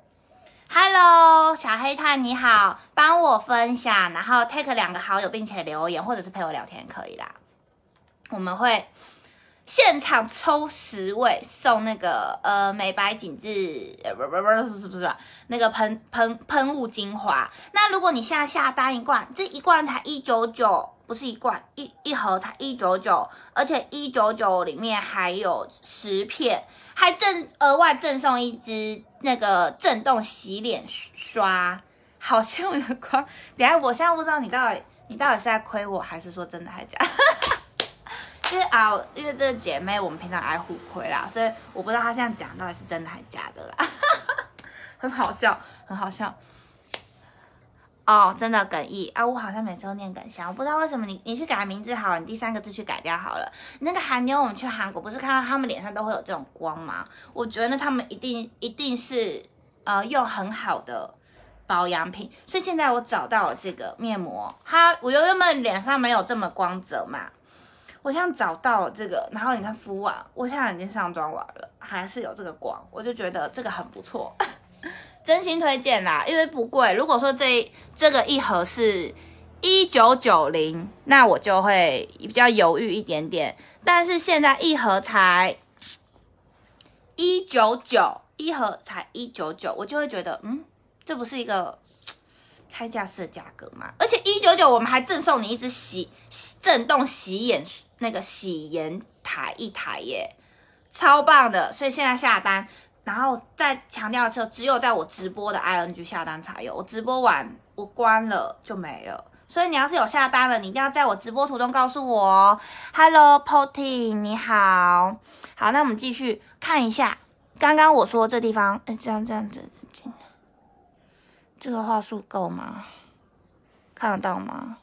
？Hello， 小黑炭你好，帮我分享，然后 take 两个好友，并且留言，或者是陪我聊天可以啦。我们会现场抽十位送那个呃美白紧致，呃不不不不是不是那个喷喷喷雾精华。那如果你现在下单一罐，这一罐才一九九，不是一罐，一一盒才一九九，而且一九九里面还有十片，还赠额外赠送一支那个震动洗脸刷，好羡慕的光。等一下我现在不知道你到底你到底是在亏我，还是说真的还假？因为啊，因为这个姐妹我们平常爱互亏啦，所以我不知道她现在讲到底是真的还是假的啦，很好笑，很好笑。哦，真的耿毅啊，我好像每次都念耿香，我不知道为什么你你去改名字好了，你第三个字去改掉好了。那个韩妞，我们去韩国不是看到他们脸上都会有这种光吗？我觉得他们一定一定是呃用很好的保养品，所以现在我找到了这个面膜，它我原本脸上没有这么光泽嘛。我现在找到了这个，然后你看敷完，我现在已经上妆完了，还是有这个光，我就觉得这个很不错，真心推荐啦，因为不贵。如果说这这个一盒是一九九零，那我就会比较犹豫一点点，但是现在一盒才一九九，一盒才一九九，我就会觉得，嗯，这不是一个开价式的价格嘛？而且一九九我们还赠送你一支洗震动洗眼那个洗颜台一台耶，超棒的！所以现在下单，然后再强调的是，只有在我直播的 I N G 下单才有，我直播完我关了就没了。所以你要是有下单了，你一定要在我直播途中告诉我哦。Hello Potty， 你好，好，那我们继续看一下，刚刚我说这地方，哎，这样这样子。这个话术够吗？看得到吗？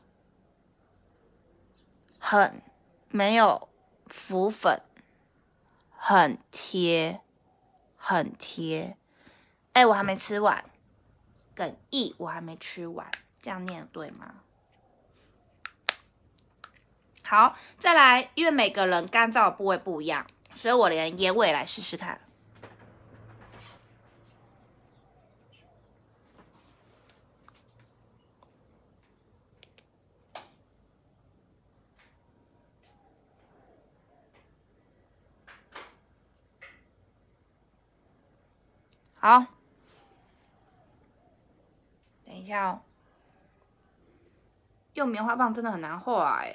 很没有浮粉，很贴，很贴。哎，我还没吃完，耿毅我还没吃完，这样念对吗？好，再来，因为每个人干燥的部位不一样，所以我连眼尾来试试看。好，等一下哦。用棉花棒真的很难画哎，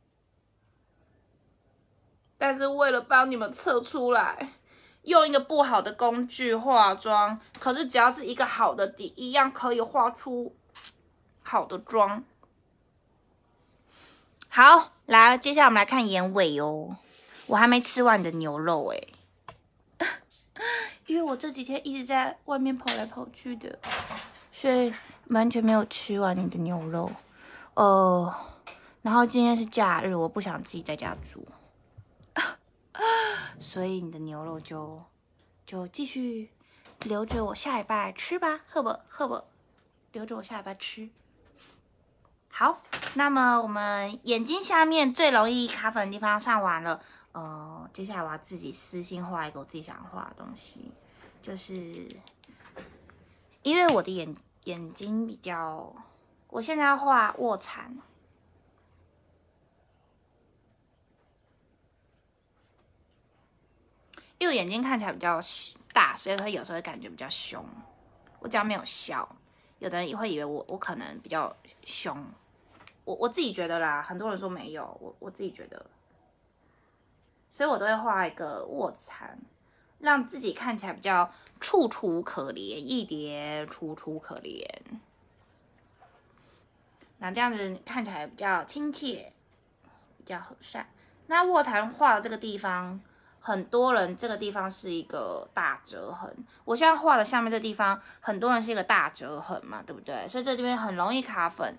但是为了帮你们测出来，用一个不好的工具化妆，可是只要是一个好的底，一样可以画出好的妆。好，来，接下来我们来看眼尾哦。我还没吃完你的牛肉哎。因为我这几天一直在外面跑来跑去的，所以完全没有吃完你的牛肉。呃，然后今天是假日，我不想自己在家煮，所以你的牛肉就就继续留着我下礼拜吃吧，喝不喝不，留着我下礼拜吃。好，那么我们眼睛下面最容易卡粉的地方上完了。呃，接下来我要自己私心画一个我自己想画的东西，就是因为我的眼眼睛比较，我现在要画卧蚕，因为我眼睛看起来比较大，所以会有时候会感觉比较凶。我只要没有笑，有的人也会以为我我可能比较凶，我我自己觉得啦，很多人说没有，我我自己觉得。所以我都会画一个卧蚕，让自己看起来比较楚楚可怜一点，楚楚可怜。那这样子看起来比较亲切，比较和善。那卧蚕画的这个地方，很多人这个地方是一个大折痕。我现在画的下面这地方，很多人是一个大折痕嘛，对不对？所以这边很容易卡粉。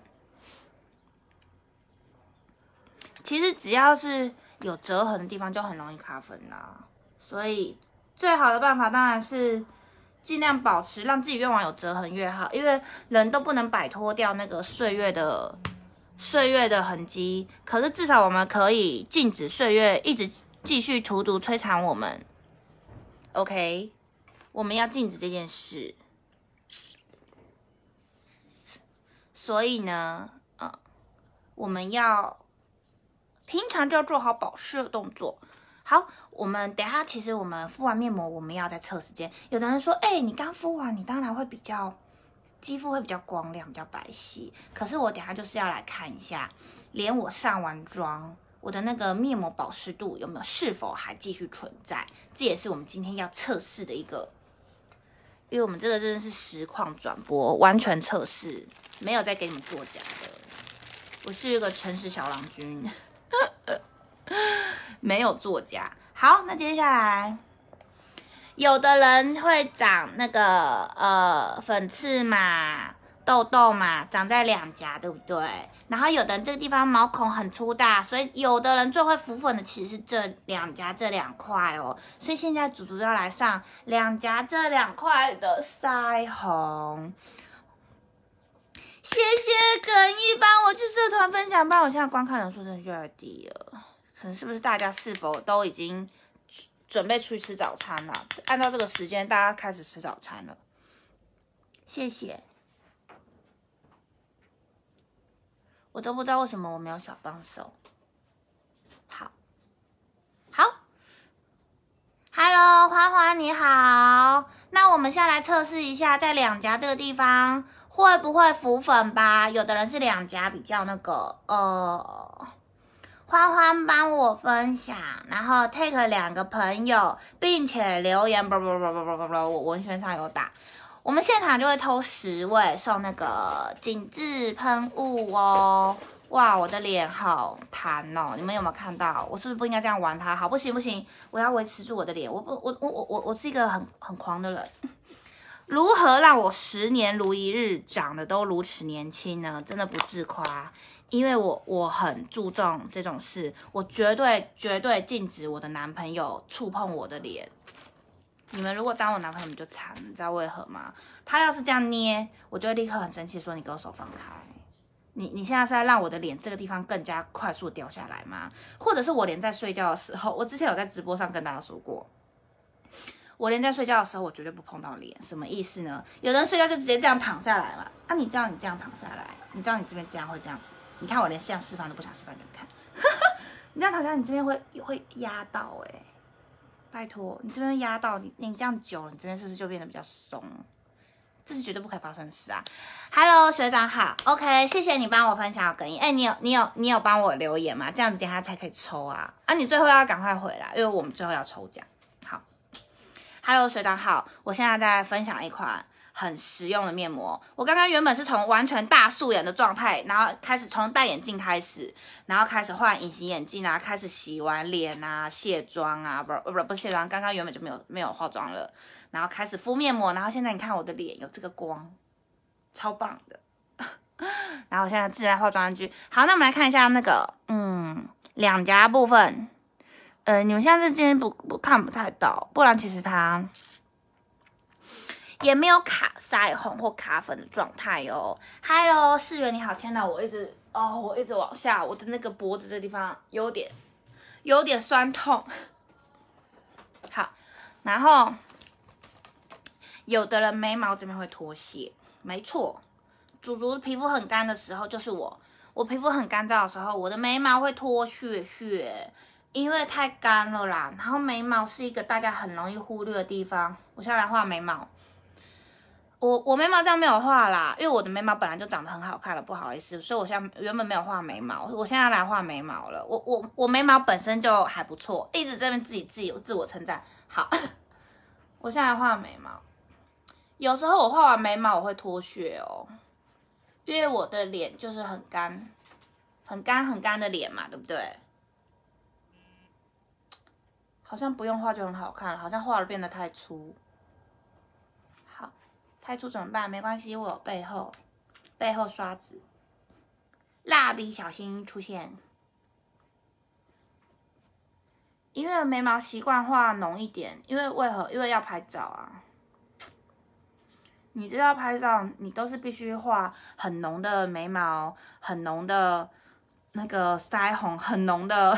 其实只要是有折痕的地方就很容易卡粉啦，所以最好的办法当然是尽量保持让自己愿望有折痕越好，因为人都不能摆脱掉那个岁月的岁月的痕迹，可是至少我们可以禁止岁月一直继续荼毒摧残我们。OK， 我们要禁止这件事。所以呢，呃，我们要平常就要做好保湿的动作。好，我们等一下，其实我们敷完面膜，我们要再测时间。有的人说，哎、欸，你刚敷完，你当然会比较肌肤会比较光亮，比较白皙。可是我等一下就是要来看一下，连我上完妆，我的那个面膜保湿度有没有是否还继续存在？这也是我们今天要测试的一个，因为我们这个真的是实况转播，完全测试，没有在给你们作假的。我是一个诚实小郎君。没有作假。好，那接下来，有的人会长那个呃粉刺嘛、痘痘嘛，长在两颊，对不对？然后有的人这个地方毛孔很粗大，所以有的人最会浮粉的其实是这两颊这两块哦。所以现在主主要来上两颊这两块的腮红。谢谢耿一帮我去社团分享，不然我现在观看人数真的越来越低了。可能是不是大家是否都已经准备出去吃早餐了？按照这个时间，大家开始吃早餐了。谢谢。我都不知道为什么我没有小帮手。好，好 ，Hello， 花花你好。那我们现在来测试一下，在两颊这个地方会不会浮粉吧？有的人是两颊比较那个呃。欢欢帮我分享，然后 take 两个朋友，并且留言，不不不不不不不，我文宣上有打，我们现场就会抽十位送那个紧致喷雾哦。哇，我的脸好弹哦，你们有没有看到？我是不是不应该这样玩它？好，不行不行，我要维持住我的脸，我不我我我我我是一个很很狂的人。如何让我十年如一日，长得都如此年轻呢？真的不自夸。因为我我很注重这种事，我绝对绝对禁止我的男朋友触碰我的脸。你们如果当我男朋友，你就惨，你知道为何吗？他要是这样捏，我就会立刻很生气，说你给我手放开。你你现在是在让我的脸这个地方更加快速掉下来吗？或者是我连在睡觉的时候，我之前有在直播上跟大家说过，我连在睡觉的时候，我绝对不碰到脸。什么意思呢？有的人睡觉就直接这样躺下来嘛。啊，你知道你这样躺下来，你知道你这边这样会这样子。你看我连这样示范都不想示范给你看，你这样躺下，你这边会会压到哎、欸，拜托，你这边压到你，你这样久了，你这边是不是就变得比较松？这是绝对不可以发生的事啊 ！Hello， 学长好 ，OK， 谢谢你帮我分享梗音，哎、欸，你有你有你有帮我留言吗？这样子等一下才可以抽啊！啊，你最后要赶快回来，因为我们最后要抽奖。好 ，Hello， 学长好，我现在在分享一款很实用的面膜。我刚刚原本是从完全大素颜的状态，然后开始从戴眼镜开始，然后开始换隐形眼镜啊，开始洗完脸啊，卸妆啊，不不不是卸妆，刚刚原本就没有没有化妆了，然后开始敷面膜，然后现在你看我的脸有这个光，超棒的。然后我现在自然化妆具。好，那我们来看一下那个嗯两颊部分，呃，你们现在这边不不看不太到，不然其实它。也没有卡腮红或卡粉的状态哦。Hello， 世元你好，天哪，我一直哦，我一直往下，我的那个脖子这地方有点有点酸痛。好，然后有的人眉毛这边会脱屑，没错，祖祖皮肤很干的时候就是我，我皮肤很干燥的时候，我的眉毛会脱屑屑，因为太干了啦。然后眉毛是一个大家很容易忽略的地方，我现在来画眉毛。我我眉毛这样没有画啦，因为我的眉毛本来就长得很好看了，不好意思，所以我现在原本没有画眉毛，我现在来画眉毛了。我我我眉毛本身就还不错，一直这边自己自己自我称赞。好，我现在来画眉毛。有时候我画完眉毛我会脱屑哦，因为我的脸就是很干，很干很干的脸嘛，对不对？好像不用画就很好看了，好像画了变得太粗。太粗怎么办？没关系，我有背后背后刷子，蜡笔小新出现。因为眉毛习惯画浓一点，因为为何？因为要拍照啊。 你知道拍照，你都是必须画很浓的眉毛，很浓的那个腮红，很浓的。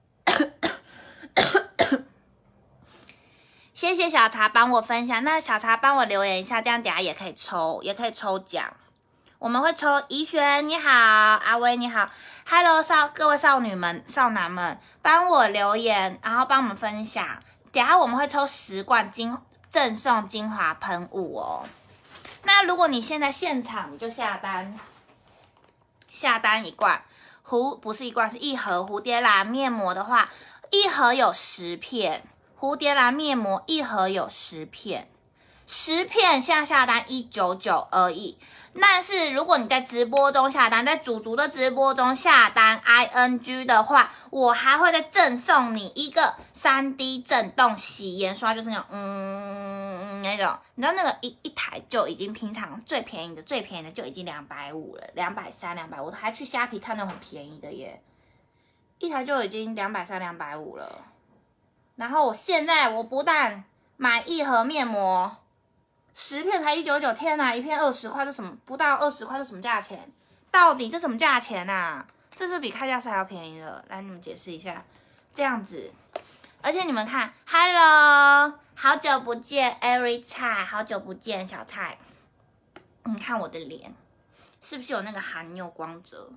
谢谢小茶帮我分享，那小茶帮我留言一下，这样等下也可以抽，也可以抽奖。我们会抽怡璇，你好，阿威你好 ，Hello 少各位少女们、少男们，帮我留言，然后帮我们分享。等下我们会抽十罐精赠送精华喷雾哦。那如果你现在现场你就下单，下单一罐蝴不是一罐是一盒蝴蝶兰面膜的话，一盒有十片。蝴蝶兰面膜一盒有十片，十片现在下单一百九十九而已。但是如果你在直播中下单，在主竹的直播中下单 I N G 的话，我还会再赠送你一个 三 D 震动洗颜刷，就是那种嗯那种，你知道那个一一台就已经平常最便宜的最便宜的就已经两百五了，两百三、两百五，我还去虾皮看那种很便宜的耶，一台就已经两百三、两百五了。然后我现在我不但买一盒面膜，十片才一百九十九，天哪，一片二十块，这什么不到二十块，这什么价钱？到底这什么价钱啊？这是不是比开价是还要便宜了？来，你们解释一下，这样子，而且你们看 ，Hello， 好久不见 ，Every 菜，好久不见小菜，你看我的脸是不是有那个含妞光泽？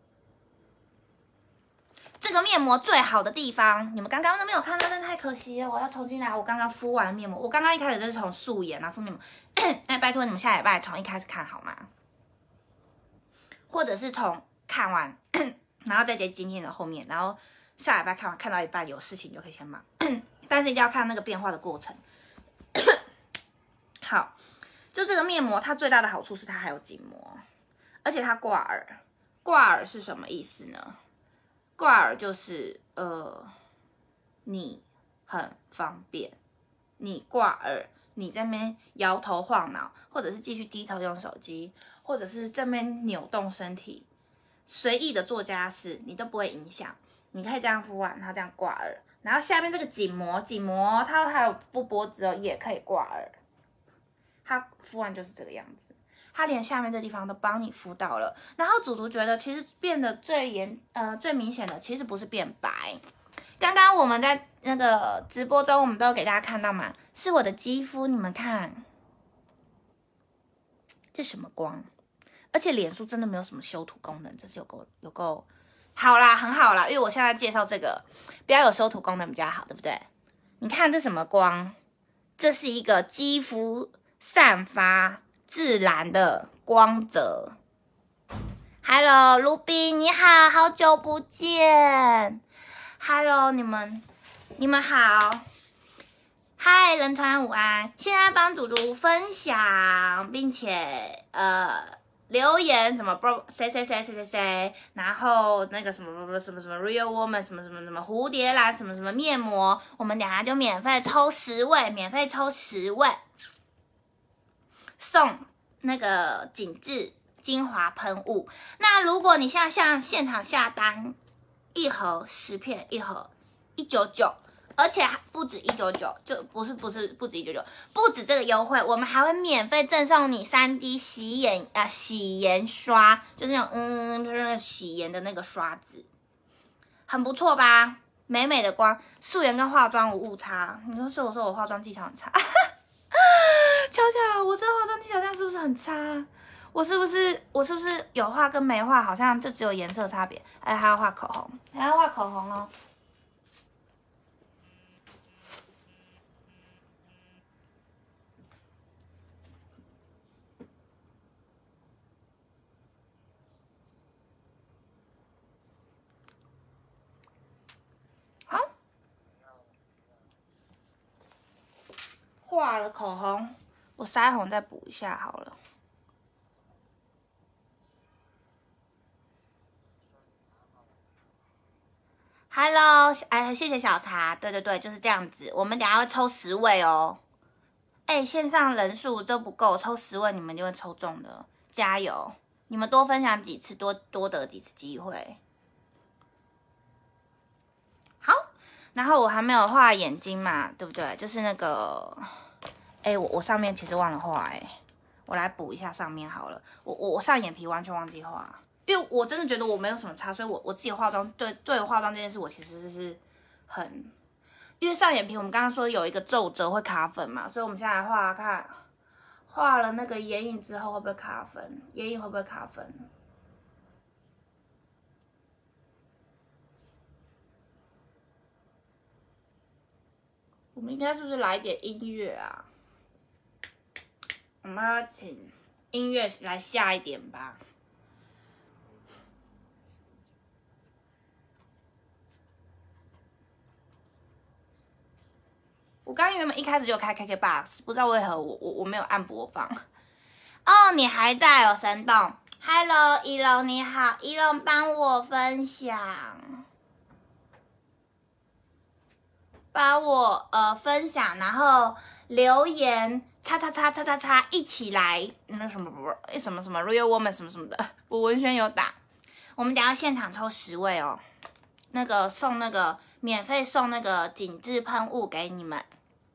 这个面膜最好的地方，你们刚刚都没有看到，真的太可惜了。我要重新来，我刚刚敷完面膜，我刚刚一开始就是从素颜啊敷面膜，那拜托你们下礼拜从一开始看好吗？或者是从看完，然后再接今天的后面，然后下礼拜看完看到一半有事情就可以先忙，但是一定要看那个变化的过程。好，就这个面膜，它最大的好处是它还有紧膜，而且它挂耳。挂耳是什么意思呢？挂耳就是呃，你很方便，你挂耳，你在那边摇头晃脑，或者是继续低头用手机，或者是这边扭动身体，随意的做家事，你都不会影响。你可以这样敷完，然后这样挂耳，然后下面这个紧膜，紧膜它还有敷脖子哦，也可以挂耳。它敷完就是这个样子。它连下面这地方都帮你敷到了，然后主厨觉得其实变得最严呃最明显的其实不是变白，刚刚我们在那个直播中我们都有给大家看到嘛，是我的肌肤，你们看这什么光，而且脸书真的没有什么修图功能，这是有够有够好啦，很好啦，因为我现在介绍这个不要有修图功能比较好，对不对？你看这什么光，这是一个肌肤散发自然的光泽。Hello， 卢比你好，好久不见。Hello， 你们你们好。嗨，仁川午安。现在帮主主分享，并且呃留言什么不谁谁谁谁谁谁，然后那个什么什么什么 Real Woman 什么什么什么蝴蝶兰什么什么面膜，我们等下就免费抽十位，免费抽十位。送那个紧致精华喷雾。那如果你现在像现场下单，一盒十片，一盒一百九十九，而且不止一百九十九，就不是不是不止一百九十九，不止这个优惠，我们还会免费赠送你 三 D 洗眼啊洗颜刷，就是那种嗯就是那个洗颜的那个刷子，很不错吧？美美的光，素颜跟化妆无误差。你说是我说我化妆技巧很差。巧巧，我这化妆技巧这样是不是很差？我是不是我是不是有画跟没画好像就只有颜色差别？哎，还要画口红，还要画口红哦。好，画了口红。我腮红再补一下好了。Hello， 哎，谢谢小茶。对对对，就是这样子。我们等一下会抽十位哦。哎，线上人数都不够，抽十位你们就会抽中的，加油！你们多分享几次，多多得几次机会。好，然后我还没有画眼睛嘛，对不对？就是那个。哎，我我上面其实忘了画，哎，我我来补一下上面好了。我我我上眼皮完全忘记画，因为我真的觉得我没有什么差，所以我我自己化妆对对化妆这件事，我其实是很，因为上眼皮我们刚刚说有一个皱褶会卡粉嘛，所以我们现在来画看，画了那个眼影之后会不会卡粉？眼影会不会卡粉？我们应该是不是来一点音乐啊？我们要请音乐来下一点吧。我刚刚原本一开始就开 K K box， 不知道为何我我我没有按播放。哦，你还在哦，神动。Hello， 一龙你好，一龙帮我分享。把我呃分享，然后留言，叉叉叉叉叉叉，一起来那什么不什么什么 Real Woman 什么什么的，我文轩有打，我们等一下现场抽十位哦，那个送那个免费送那个紧致喷雾给你们。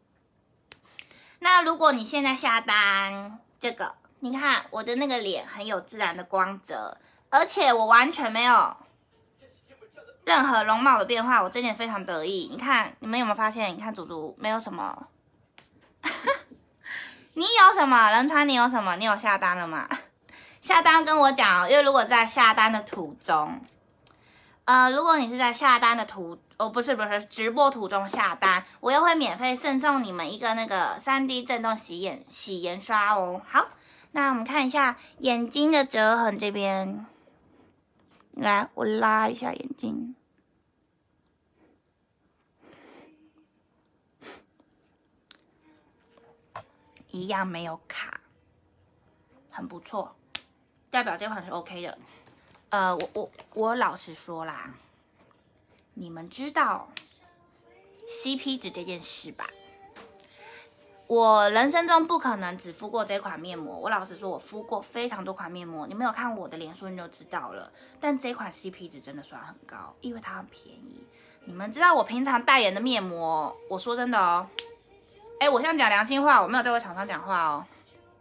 那如果你现在下单这个，你看我的那个脸很有自然的光泽，而且我完全没有任何容貌的变化，我这点非常得意。你看，你们有没有发现？你看，祖祖没有什么。你有什么？仁川，你有什么？你有下单了吗？下单跟我讲哦，因为如果在下单的途中，呃，如果你是在下单的途，哦，不是不是，直播途中下单，我又会免费赠送你们一个那个 三 D 震动洗眼洗颜刷哦。好，那我们看一下眼睛的折痕这边，来，我拉一下眼睛。一样没有卡，很不错，代表这款是 OK 的。呃，我我我老实说啦，你们知道 C P 值这件事吧？我人生中不可能只敷过这款面膜。我老实说，我敷过非常多款面膜，你们有看我的脸书你就知道了。但这款 C P 值真的算很高，因为它很便宜。你们知道我平常代言的面膜，我说真的哦。哎，我现在讲良心话，我没有在为厂商讲话哦。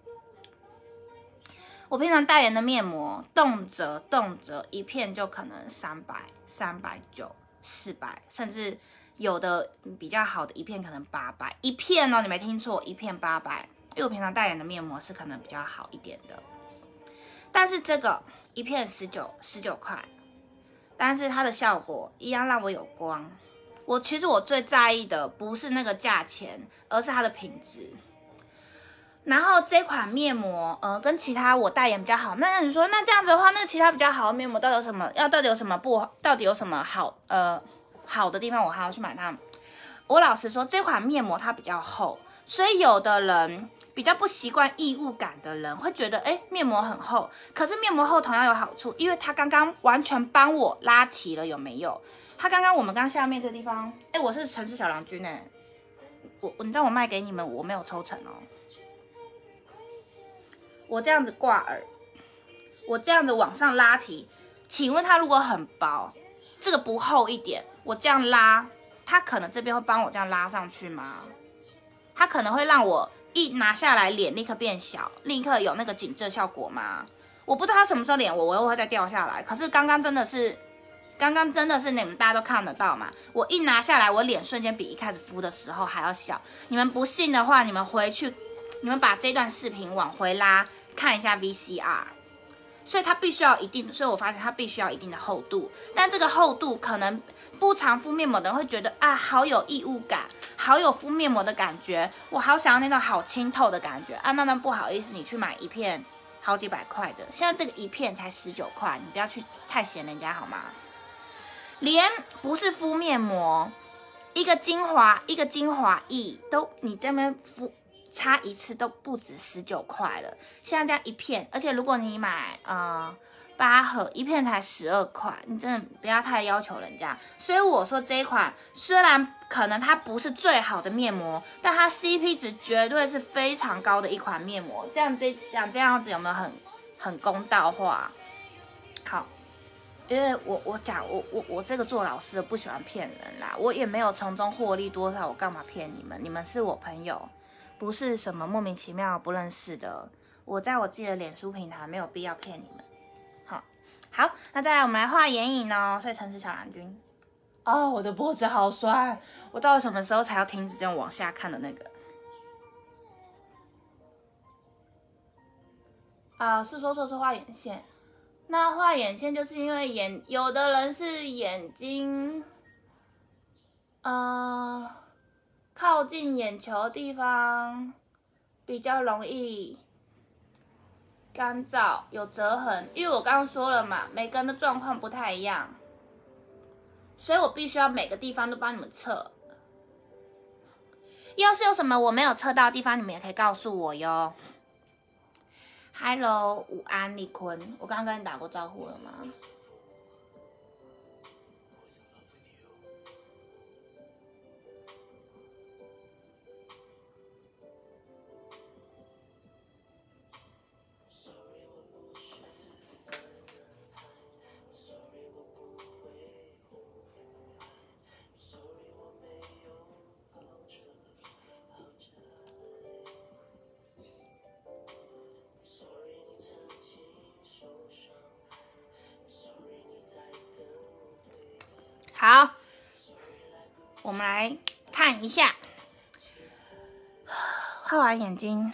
我平常代言的面膜，动辄动辄一片就可能三百、三百九、四百，甚至有的比较好的一片可能八百，一片哦，你没听错，一片八百。因为我平常代言的面膜是可能比较好一点的，但是这个一片十九、十九块，但是它的效果一样让我有光。我其实我最在意的不是那个价钱，而是它的品质。然后这款面膜，呃，跟其他我代言比较好。那你说，那这样子的话，那其他比较好的面膜到底有什么？要到底有什么不？到底有什么好？呃，好的地方我还要去买它。我老实说，这款面膜它比较厚，所以有的人比较不习惯异物感的人会觉得，哎，面膜很厚。可是面膜厚同样有好处，因为它刚刚完全帮我拉提了，有没有？它刚刚我们刚下面这个地方，哎，我是城市小郎君哎，我你知道我卖给你们，我没有抽成哦。我这样子挂耳，我这样子往上拉提，请问它如果很薄，这个不厚一点，我这样拉，它可能这边会帮我这样拉上去吗？它可能会让我一拿下来脸立刻变小，立刻有那个紧致效果吗？我不知道它什么时候脸我我又会再掉下来，可是刚刚真的是。刚刚真的是你们大家都看得到嘛？我一拿下来，我脸瞬间比一开始敷的时候还要小。你们不信的话，你们回去，你们把这段视频往回拉看一下 V C R。所以它必须要一定，所以我发现它必须要一定的厚度。但这个厚度可能不常敷面膜的人会觉得啊，好有异物感，好有敷面膜的感觉，我好想要那种好清透的感觉啊。那那不好意思，你去买一片好几百块的，现在这个一片才十九块，你不要去太嫌人家好吗？连不是敷面膜，一个精华一个精华液都你这边敷擦一次都不止十九块了。现在这样一片，而且如果你买呃八盒一片才十二块，你真的不要太要求人家。所以我说这一款虽然可能它不是最好的面膜，但它 C P 值绝对是非常高的一款面膜。这样这讲这样子有没有很很公道话？好。因为我我讲我我我这个做老师的不喜欢骗人啦，我也没有从中获利多少，我干嘛骗你们？你们是我朋友，不是什么莫名其妙不认识的。 我在我自己的脸书平台没有必要骗你们。好，好，那再来我们来画眼影哦。所以城市小蓝君，哦，我的脖子好酸，我到了什么时候才要停止这种往下看的那个？啊，是说说是画眼线。那画眼线就是因为眼，有的人是眼睛，呃，靠近眼球的地方比较容易干燥，有折痕。因为我刚刚说了嘛，每个人的状况不太一样，所以我必须要每个地方都帮你们测。要是有什么我没有测到的地方，你们也可以告诉我哟。Hello， 午安，立坤，我刚刚跟你打过招呼了吗？好，我们来看一下，画完眼睛，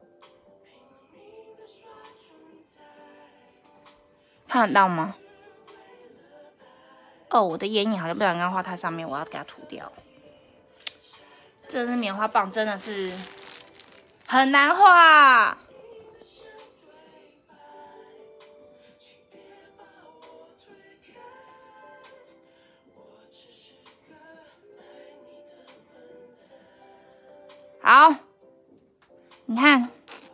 看得到吗？哦，我的眼影好像不小心刚画太上面，我要给它涂掉。这支棉花棒真的是很难画。好，你看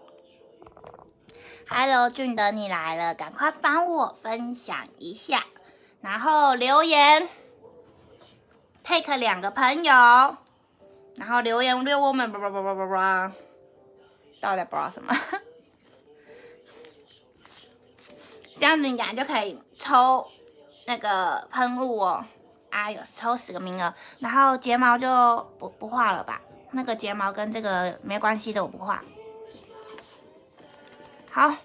，Hello， 俊德你来了，赶快帮我分享一下，然后留言 ，take 两个朋友，然后留言留我们叭叭叭叭叭叭，到底不知道什么，这样子你感觉就可以抽那个喷雾哦，啊，有抽十个名额，然后睫毛就不不画了吧。那个睫毛跟这个没关系的，我不画。好，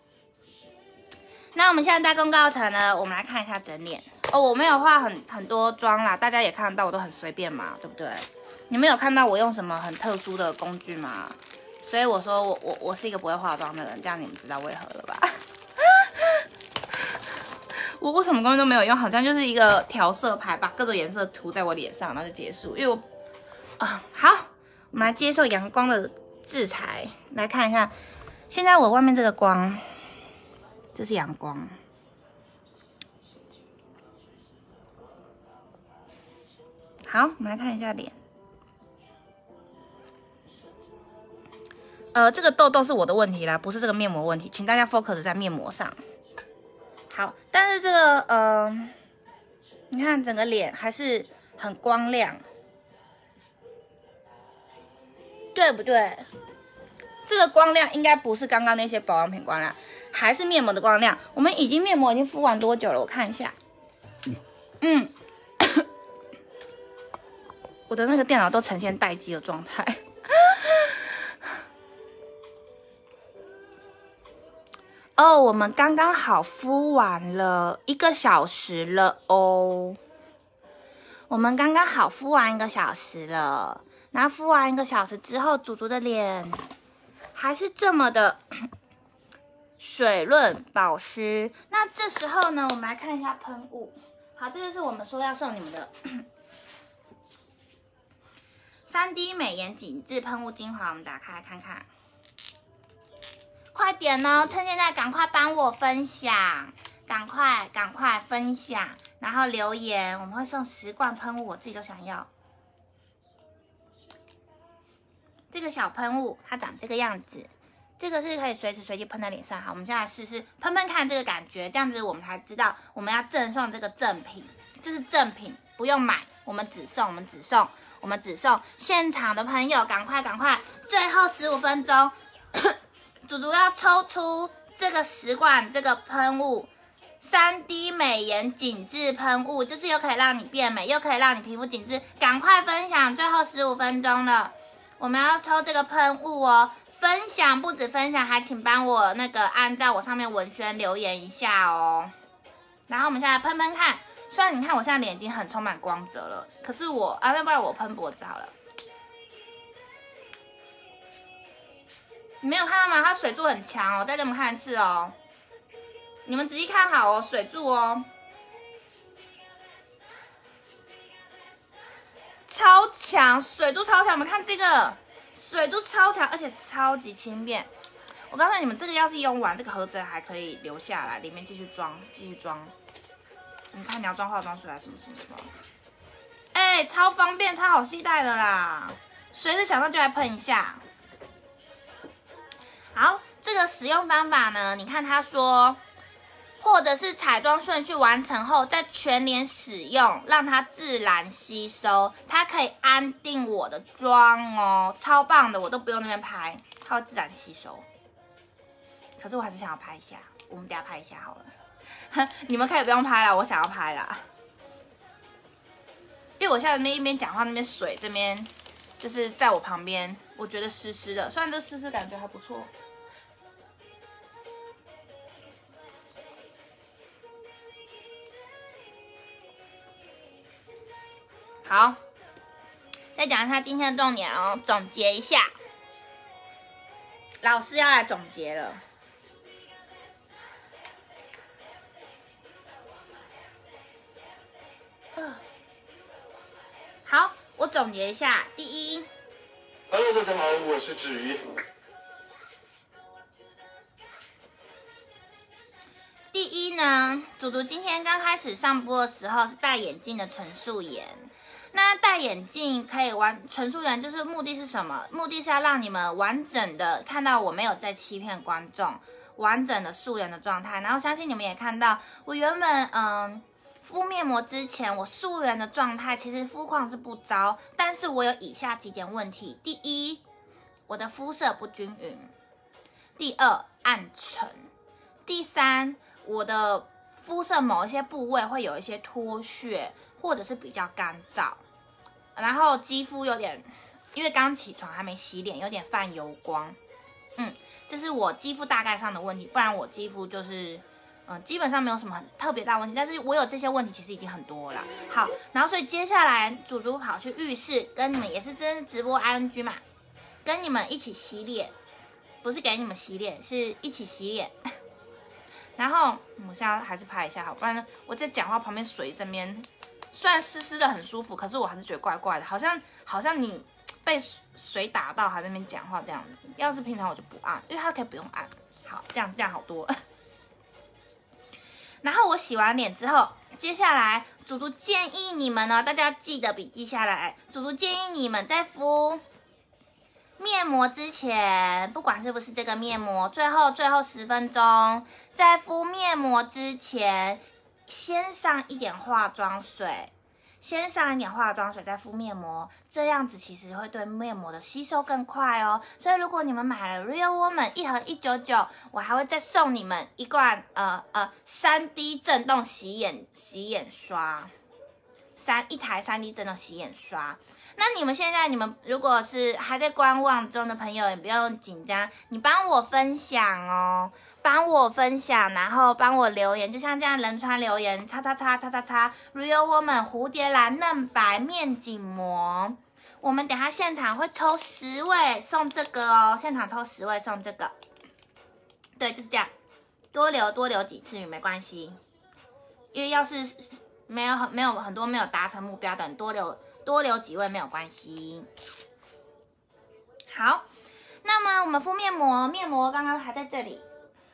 那我们现在大功告成呢，我们来看一下整脸哦。我没有化很很多妆啦，大家也看得到，我都很随便嘛，对不对？你们有看到我用什么很特殊的工具吗？所以我说我我我是一个不会化妆的人，这样你们知道为何了吧？我我什么工具都没有用，好像就是一个调色牌，把各种颜色涂在我脸上，然后就结束。因为我啊、呃、好。我们来接受阳光的制裁，来看一下，现在我外面这个光，这是阳光。好，我们来看一下脸。呃，这个痘痘是我的问题啦，不是这个面膜问题，请大家 focus 在面膜上。好，但是这个呃，你看整个脸还是很光亮。对不对？这个光亮应该不是刚刚那些保养品光亮，还是面膜的光亮。我们已经面膜已经敷完多久了？我看一下。嗯，我的那个电脑都呈现待机的状态。哦，我们刚刚好敷完了一个小时了哦。我们刚刚好敷完一个小时了。然后敷完一个小时之后，祖祖的脸还是这么的水润保湿。那这时候呢，我们来看一下喷雾。好，这就是我们说要送你们的三 D 美颜紧致喷雾精华。我们打开来看看，快点哦！趁现在赶快帮我分享，赶快赶快分享，然后留言，我们会送十罐喷雾，我自己都想要。这个小喷雾它长这个样子，这个是可以随时随地喷在脸上。好，我们现在来试试喷喷看这个感觉，这样子我们才知道我们要赠送这个赠品，这是赠品，不用买，我们只送，我们只送，我们只送。现场的朋友赶快赶快，最后十五分钟，祖祖要抽出这个十罐这个喷雾。三 D 美颜紧致喷雾，就是又可以让你变美，又可以让你皮肤紧致，赶快分享，最后十五分钟了。我们要抽这个喷雾哦， 分享不止分享，还请帮我那个按在我上面文宣留言一下哦。然后我们现在喷喷看，虽然你看我现在脸已经很充满光泽了，可是我啊，要不然我喷脖子好了。你没有看到吗？它水柱很强哦，再给你们看一次哦。你们仔细看好哦，水柱哦，超强，水柱超强。我们看这个水柱超强，而且超级轻便。我告诉你们，这个要是用完，这个盒子还可以留下来，里面继续装，继续装。你看你要装化妆水啊，什么什么什么，哎、欸，超方便，超好携带的啦，随时想到就来喷一下。好，这个使用方法呢，你看他说，或者是彩妆顺序完成后，再全脸使用，让它自然吸收，它可以安定我的妆哦，超棒的，我都不用那边拍，它会自然吸收。可是我还是想要拍一下，我们等一下拍一下好了。你们可以不用拍了，我想要拍啦，因为我现在那边一边讲话，那边水这边就是在我旁边，我觉得湿湿的，虽然这湿湿感觉还不错。好，再讲一下今天的重点哦，总结一下，老师要来总结了。好，我总结一下，第一 ，Hello， 大家好，我是芷怡。 第一呢，祖祖今天刚开始上播的时候是戴眼镜的纯素颜。那戴眼镜可以完纯素颜，就是目的是什么？目的是要让你们完整的看到我没有在欺骗观众，完整的素颜的状态。然后相信你们也看到，我原本嗯敷面膜之前，我素颜的状态其实肤况是不糟，但是我有以下几点问题：第一，我的肤色不均匀；第二，暗沉；第三，我的肤色某一些部位会有一些脱屑，或者是比较干燥，然后肌肤有点，因为刚起床还没洗脸，有点泛油光。嗯，这是我肌肤大概上的问题，不然我肌肤就是，嗯、呃，基本上没有什么很特别大问题，但是我有这些问题其实已经很多了。好，然后所以接下来祖祖跑去浴室，跟你们也是真直播 I N G 嘛，跟你们一起洗脸，不是给你们洗脸，是一起洗脸。然后我现在还是拍一下好，不然呢我在讲话旁边水这边虽然湿湿的很舒服，可是我还是觉得怪怪的，好像好像你被水打到还在那边讲话这样子。要是平常我就不按，因为它可以不用按。好，这样这样好多了。然后我洗完脸之后，接下来祖祖建议你们呢，大家记得笔记下来。祖祖建议你们在敷面膜之前，不管是不是这个面膜，最后最后十分钟，在敷面膜之前，先上一点化妆水，先上一点化妆水再敷面膜，这样子其实会对面膜的吸收更快哦。所以如果你们买了 Real Woman 一盒一九九，我还会再送你们一罐呃呃三 D 震动洗眼洗眼刷，三一台三 D 震动洗眼刷。那你们现在，你们如果是还在观望中的朋友，也不用紧张，你帮我分享哦，帮我分享，然后帮我留言，就像这样人川留言，叉叉叉叉叉叉 Real Woman 蝴蝶兰嫩白面紧膜，我们等一下现场会抽十位送这个哦，现场抽十位送这个，对，就是这样，多留多留几次也没关系，因为要是没有没有很多没有达成目标的，你多留。多留几位没有关系。好，那么我们敷面膜，面膜刚刚还在这里。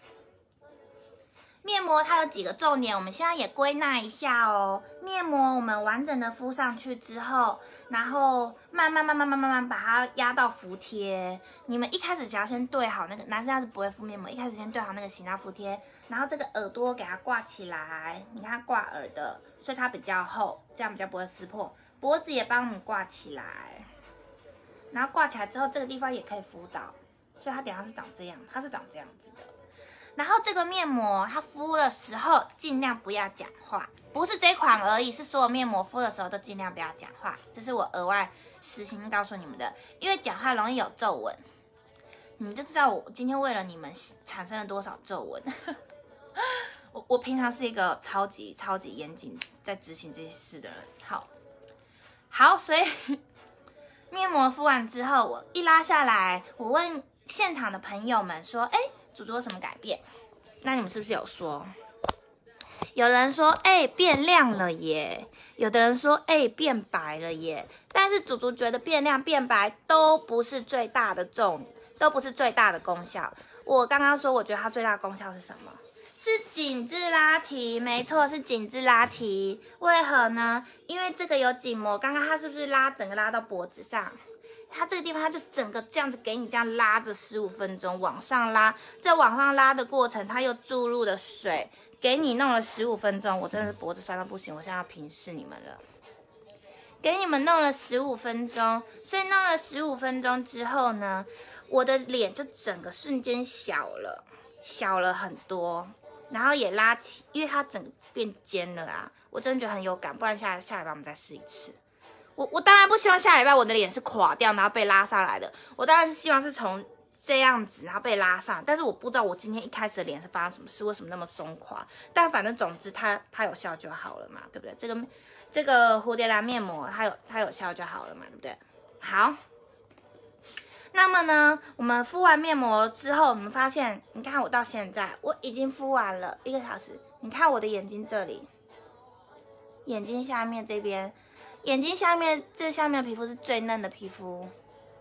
面膜它有几个重点，我们现在也归纳一下哦。面膜我们完整的敷上去之后，然后慢慢慢慢慢慢慢把它压到服帖。你们一开始只要先对好那个，男生要是不会敷面膜，一开始先对好那个洗发服帖，然后这个耳朵给它挂起来，你看挂耳的，所以它比较厚，这样比较不会撕破。脖子也帮我们挂起来，然后挂起来之后，这个地方也可以敷到，所以它等一下是长这样，它是长这样子的。然后这个面膜它敷的时候尽量不要讲话，不是这款而已，是所有面膜敷的时候都尽量不要讲话，这是我额外实心告诉你们的，因为讲话容易有皱纹。 你们就知道我今天为了你们产生了多少皱纹。我我平常是一个超级超级严谨在执行这些事的人。好，好，所以面膜敷完之后，我一拉下来，我问现场的朋友们说：“哎，主主有什么改变？”那你们是不是有说？有人说：“哎，变亮了耶。”有的人说：“哎，变白了耶。”但是主主觉得变亮变白都不是最大的重，都不是最大的功效。我刚刚说，我觉得它最大的功效是什么？是紧致拉提，没错，是紧致拉提。为何呢？因为这个有紧膜，刚刚它是不是拉整个拉到脖子上？它这个地方它就整个这样子给你这样拉着十五分钟往上拉，在往上拉的过程，它又注入了水，给你弄了十五分钟。我真的是脖子酸到不行，我现在要平视你们了。给你们弄了十五分钟，所以弄了十五分钟之后呢，我的脸就整个瞬间小了，小了很多。然后也拉提，因为它整个变尖了啊，我真的觉得很有感。不然下下礼拜我们再试一次。我我当然不希望下礼拜我的脸是垮掉，然后被拉上来的。我当然是希望是从这样子，然后被拉上。但是我不知道我今天一开始的脸是发生什么事，为什么那么松垮？但反正总之它它有效就好了嘛，对不对？这个这个蝴蝶兰面膜它有它有效就好了嘛，对不对？好。那么呢，我们敷完面膜之后，你们发现，你看我到现在我已经敷完了一个小时。你看我的眼睛这里，眼睛下面这边，眼睛下面这下面的皮肤是最嫩的皮肤，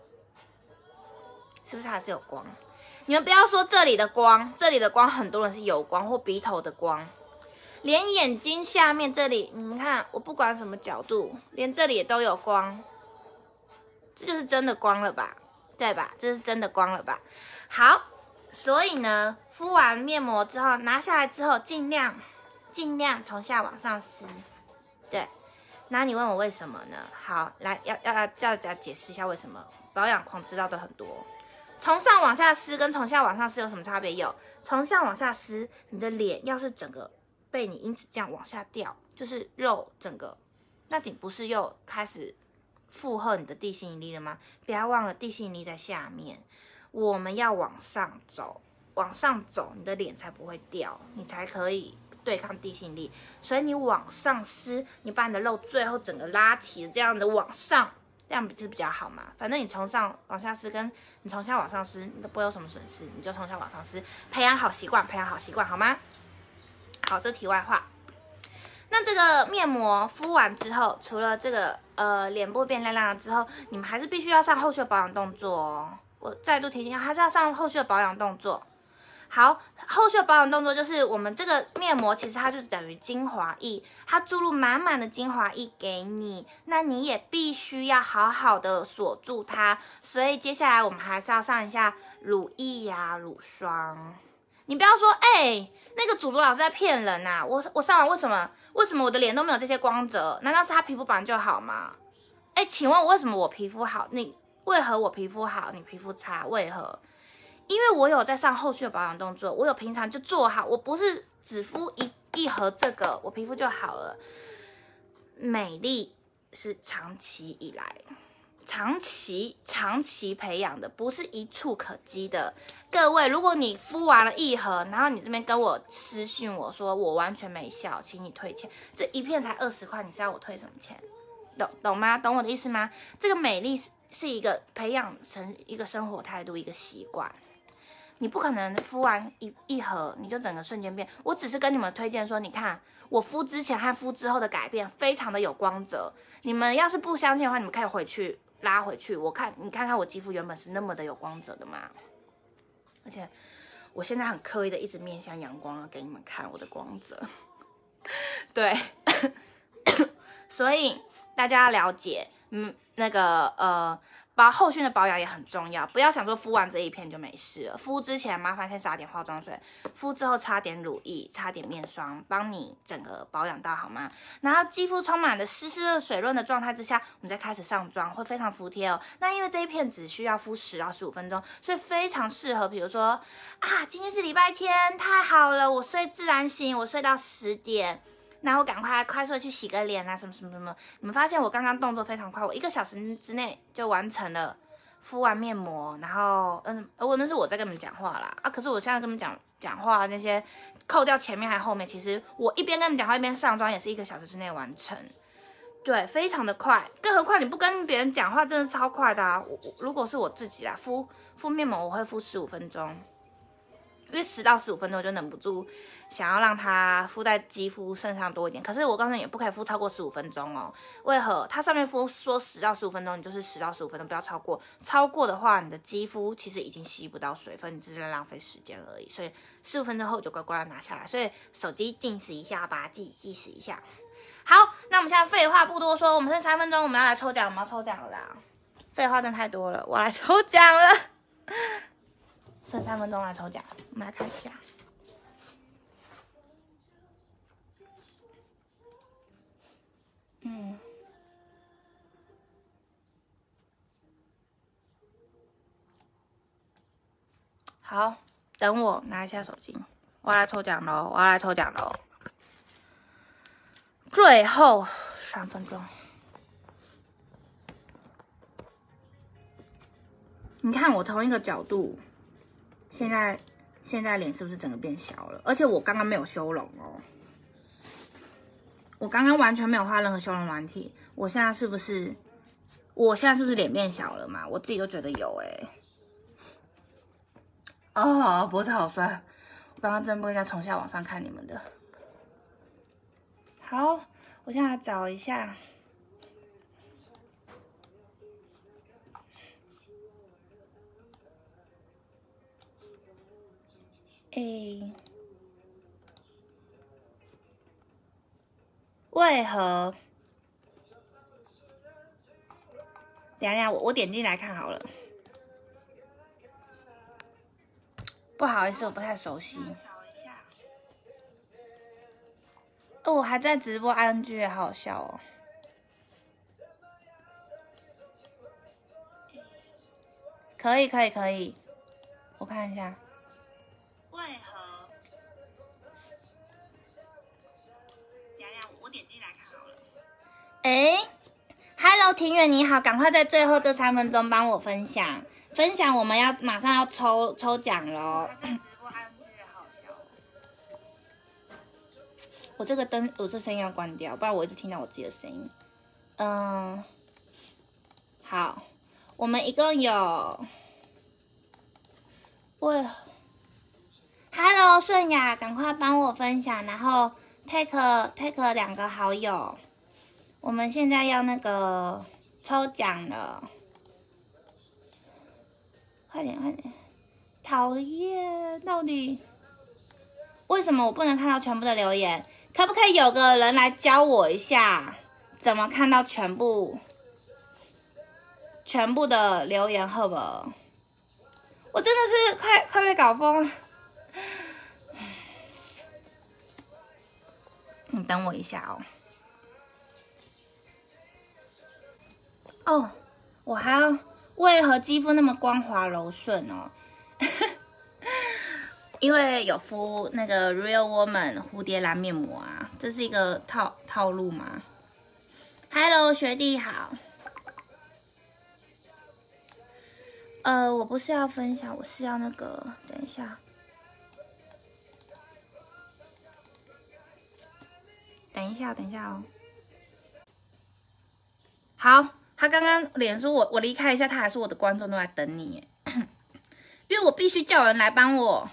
是不是还是有光？你们不要说这里的光，这里的光很多人是有光或鼻头的光，连眼睛下面这里，你们看我不管什么角度，连这里也都有光，这就是真的光了吧？对吧？这是真的光了吧？好，所以呢，敷完面膜之后，拿下来之后，尽量尽量从下往上撕。对，那你问我为什么呢？好，来要要要叫大家解释一下为什么。保养狂知道的很多，从上往下撕跟从下往上撕有什么差别？有，从上往下撕，你的脸要是整个被你因此这样往下掉，就是肉整个，那你不是又开始负荷你的地心引力了吗？不要忘了地心引力在下面，我们要往上走，往上走，你的脸才不会掉，你才可以对抗地心引力。所以你往上撕，你把你的肉最后整个拉提的这样的往上，这样不是比较好嘛？反正你从上往下撕，跟你从下往上撕，你都不会有什么损失，你就从下往上撕，培养好习惯，培养好习惯，好吗？好，这题外话。那这个面膜敷完之后，除了这个呃脸部变亮亮了之后，你们还是必须要上后续的保养动作哦。我再度提醒，还是要上后续的保养动作。好，后续的保养动作就是我们这个面膜，其实它就是等于精华液，它注入满满的精华液给你，那你也必须要好好的锁住它。所以接下来我们还是要上一下乳液呀、啊、乳霜。你不要说，哎、欸，那个主播老师在骗人呐、啊！我我上完为什么为什么我的脸都没有这些光泽？难道是他皮肤本来就好吗？哎、欸，请问为什么我皮肤好？你为何我皮肤好，你皮肤差？为何？因为我有在上后续的保养动作，我有平常就做好，我不是只敷一一盒这个，我皮肤就好了。美丽是长期以来。长期长期培养的，不是一触可及的。各位，如果你敷完了一盒，然后你这边跟我私讯我说我完全没效，请你退钱。这一片才二十块，你是要我退什么钱？懂懂吗？懂我的意思吗？这个美丽是是一个培养成一个生活态度，一个习惯。你不可能敷完一一盒你就整个瞬间变。我只是跟你们推荐说，你看我敷之前和敷之后的改变非常的有光泽。你们要是不相信的话，你们可以回去。拉回去，我看你看看我肌肤原本是那么的有光泽的嘛，而且我现在很刻意的一直面向阳光给你们看我的光泽，对，所以大家要了解，嗯，那个呃，保后续的保养也很重要，不要想说敷完这一片就没事了，敷之前麻烦先撒点化妆水，敷之后擦点乳液，擦点面霜，帮你整个保养到好吗？然后肌肤充满了湿湿的水润的状态之下，我们再开始上妆，会非常服帖哦。那因为这一片只需要敷十到十五分钟，所以非常适合，比如说啊，今天是礼拜天，太好了，我睡自然醒，我睡到十点。然后赶快快速的去洗个脸啊，什么什么什么。你们发现我刚刚动作非常快，我一个小时之内就完成了敷完面膜，然后嗯，我那是我在跟你们讲话啦啊，可是我现在跟你们讲讲话那些，扣掉前面还后面，其实我一边跟你们讲话一边上妆也是一个小时之内完成，对，非常的快，更何况你不跟别人讲话，真的超快的啊！我我如果是我自己啦，敷敷面膜我会敷十五分钟。因为十到十五分钟我就忍不住想要让它敷在肌肤身上多一点，可是我告诉你，也不可以敷超过十五分钟哦。为何？它上面敷说十到十五分钟，你就是十到十五分钟，不要超过。超过的话，你的肌肤其实已经吸不到水分，你只是在浪费时间而已。所以十五分钟后就乖乖的拿下来。所以手机定时一下，把它记计时一下。好，那我们现在废话不多说，我们剩三分钟，我们要来抽奖，我们要抽奖了啦。废话真的太多了，我来抽奖了。剩三分钟来抽奖，我们来看一下。嗯，好，等我拿一下手机，我要来抽奖喽！我要来抽奖喽！最后三分钟，你看我同一个角度。现在现在脸是不是整个变小了？而且我刚刚没有修容哦，我刚刚完全没有画任何修容软体。我现在是不是，我现在是不是脸变小了嘛？我自己都觉得有哎、欸。哦，脖子好酸，我刚刚真不应该从下往上看你们的。好，我现在来找一下。诶，为何？等一下，我我点进来看好了。不好意思，我不太熟悉。哦，我还在直播 I N G， 好好笑哦。可以，可以，可以。我看一下。为何？等一下，我点进来看好了。哎 ，Hello， 庭远你好，赶快在最后这三分钟帮我分享，分享我们要马上要抽抽奖喽。我这个灯，我这声音要关掉，不然我一直听到我自己的声音。嗯，好，我们一共有，喂 ，Hello， 顺雅，赶快帮我分享，然后 take take 两个好友，我们现在要那个抽奖了，快点快点，讨厌，到底为什么我不能看到全部的留言？可不可以有个人来教我一下，怎么看到全部全部的留言好不好？我真的是快快被搞疯了。你等我一下哦。哦，我还要为何肌肤那么光滑柔顺哦？因为有敷那个 Real Woman 蝴蝶兰面膜啊，这是一个套套路吗 ？Hello， 学弟好。呃，我不是要分享，我是要那个，等一下，等一下，等一下哦。好，他刚刚脸书我我离开一下，他还说我的观众都在等你耶，因为我必须叫人来帮我。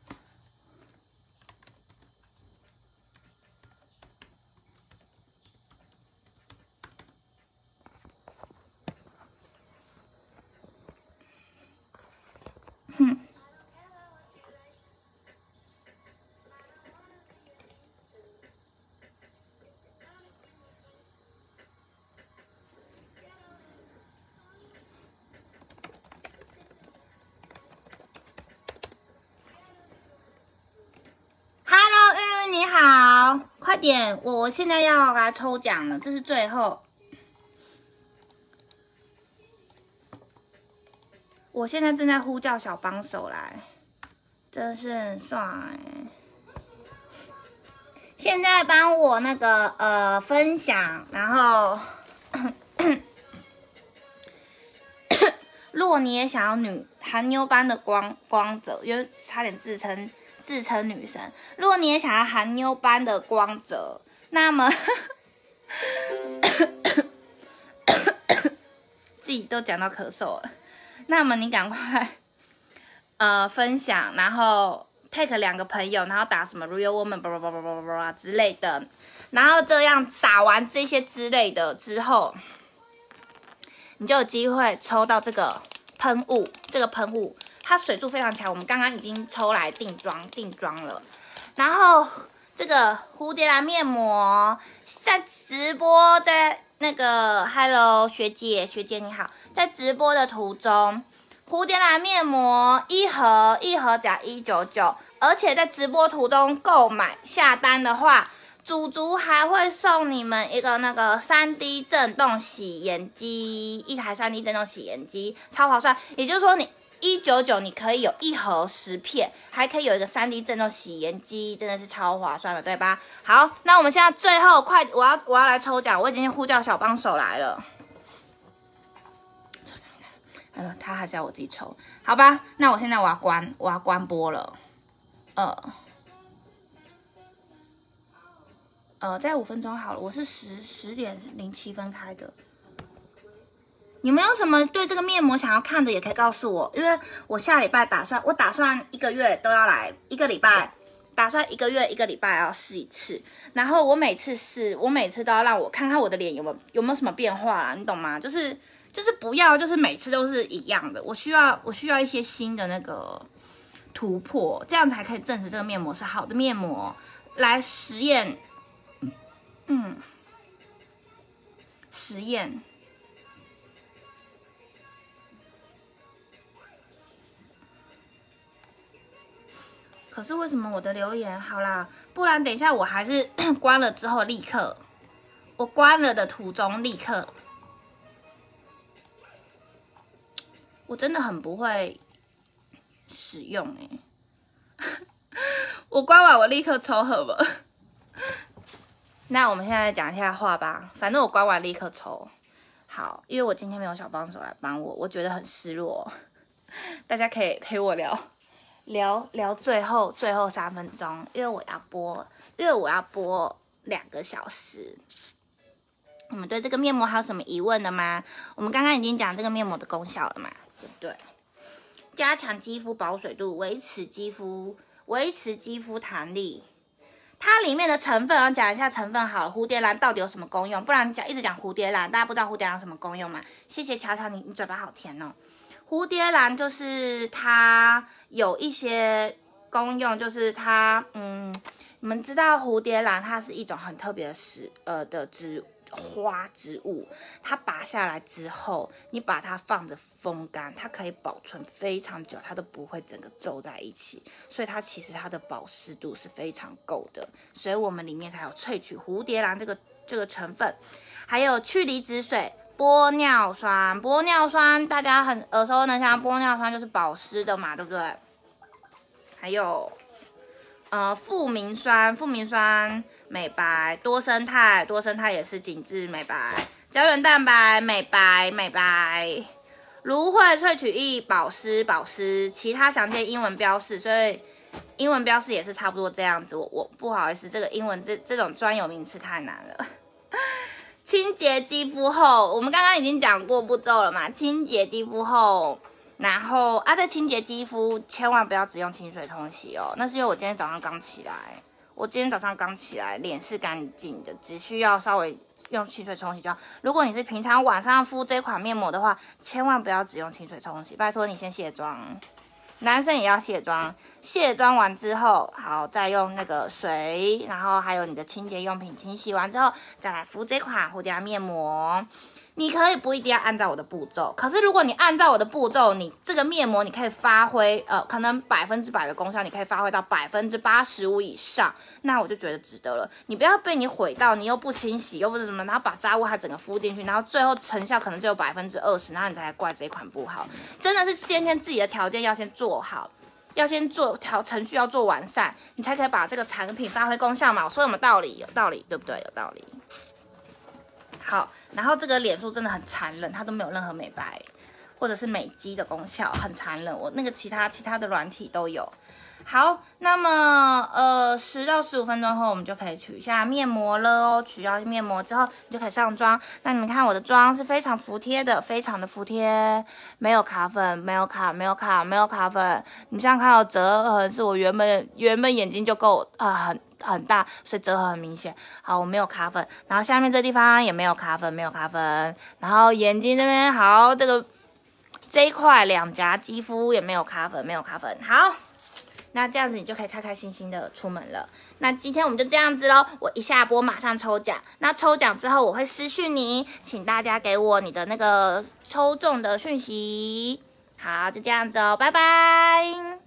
哼。Hello， 玉玉你好，快点，我我现在要来抽奖了，这是最后。我现在正在呼叫小帮手来，真是很帅欸。现在帮我那个呃分享，然后如果你也想要女韩妞般的光光泽，因为差点自称自称女神。如果你也想要韩妞般的光泽，那么自己都讲到咳嗽了，那么你赶快呃分享，然后 take 两个朋友，然后打什么 real woman 叭叭叭叭叭叭叭之类的，然后这样打完这些之类的之后，你就有机会抽到这个喷雾。这个喷雾它水柱非常强，我们刚刚已经抽来定妆定妆了。然后这个蝴蝶兰面膜在直播，在那个 Hello 学姐学姐你好，在直播的途中，蝴蝶兰面膜一盒一盒价一九九，而且在直播途中购买下单的话，主厨还会送你们一个那个 三 D 震动洗颜机，一台 三 D 震动洗颜机，超划算。也就是说你一九九你可以有一盒十片，还可以有一个 三 D 震动洗颜机，真的是超划算的，对吧？好，那我们现在最后快，我要我要来抽奖，我已经呼叫小帮手来了。呃，他还是要我自己抽，好吧？那我现在我要关，我要关播了。呃，呃，再五分钟好了，我是十十点零七分开的。你们有什么对这个面膜想要看的，也可以告诉我，因为我下礼拜打算，我打算一个月都要来，一个礼拜，打算一个月一个礼拜要试一次。然后我每次试，我每次都要让我看看我的脸有没有有没有什么变化啦，你懂吗？就是就是不要，就是每次都是一样的，我需要我需要一些新的那个突破，这样才可以证实这个面膜是好的面膜。来实验，嗯，实验。可是为什么我的留言好啦？不然等一下我还是关了之后立刻，我关了的途中立刻，我真的很不会使用哎、欸。我关完我立刻抽好不好？那我们现在讲一下话吧，反正我关完立刻抽。好，因为我今天没有小帮手来帮我，我觉得很失落。大家可以陪我聊。聊聊最后最后三分钟，因为我要播，因为我要播两个小时。你们对这个面膜还有什么疑问的吗？我们刚刚已经讲这个面膜的功效了嘛，对不对？加强肌肤保水度，维持肌肤维持肌肤弹力。它里面的成分，我讲一下成分好了。蝴蝶兰到底有什么功用？不然讲一直讲蝴蝶兰，大家不知道蝴蝶兰有什么功用吗？谢谢乔乔，你你嘴巴好甜哦。蝴蝶兰就是它有一些功用，就是它，嗯，你们知道蝴蝶兰它是一种很特别的植呃的植花植物，它拔下来之后，你把它放着风干，它可以保存非常久，它都不会整个皱在一起，所以它其实它的保湿度是非常够的，所以我们里面才有萃取蝴蝶兰这个这个成分，还有去离子水。玻尿酸，玻尿酸大家很耳熟能详，玻尿酸就是保湿的嘛，对不对？还有，呃，复明酸，复明酸美白，多生态，多生态也是紧致美白，胶原蛋白美白美白，芦荟萃取液保湿保湿，其他详见英文标示，所以英文标示也是差不多这样子。我我不好意思，这个英文这这种专有名词太难了。清洁肌肤后，我们刚刚已经讲过步骤了嘛？清洁肌肤后，然后啊，在清洁肌肤千万不要只用清水冲洗哦。那是因为我今天早上刚起来，我今天早上刚起来，脸是干净的，只需要稍微用清水冲洗就好。如果你是平常晚上敷这款面膜的话，千万不要只用清水冲洗，拜托你先卸妆。男生也要卸妆，卸妆完之后，好，再用那个水，然后还有你的清洁用品清洗完之后，再来敷这款蝴蝶兰面膜。你可以不一定要按照我的步骤，可是如果你按照我的步骤，你这个面膜你可以发挥，呃，可能百分之百的功效，你可以发挥到百分之八十五以上，那我就觉得值得了。你不要被你毁到，你又不清洗，又不是什么，然后把杂物还整个敷进去，然后最后成效可能只有百分之二十，然后你才来怪这一款不好。真的是先天自己的条件要先做好，要先做条程序要做完善，你才可以把这个产品发挥功效嘛。我说有没有道理？有道理，对不对？有道理。好，然后这个脸书真的很残忍，它都没有任何美白。 或者是美肌的功效，很残忍。我那个其他其他的软体都有。好，那么呃十到十五分钟后，我们就可以取下面膜了哦。取下面膜之后，你就可以上妆。那你们看我的妆是非常服帖的，非常的服帖，没有卡粉，没有卡，没有卡，没有卡粉。你这样看到折痕，是我原本原本眼睛就够啊、呃、很很大，所以折痕很明显。好，我没有卡粉，然后下面这地方也没有卡粉，没有卡粉。然后眼睛这边好，这个这一块两颊肌肤也没有卡粉，没有卡粉。好。那这样子你就可以开开心心的出门了。那今天我们就这样子咯，我一下播马上抽奖。那抽奖之后我会私讯你，请大家给我你的那个抽中的讯息。好，就这样子哦，拜拜。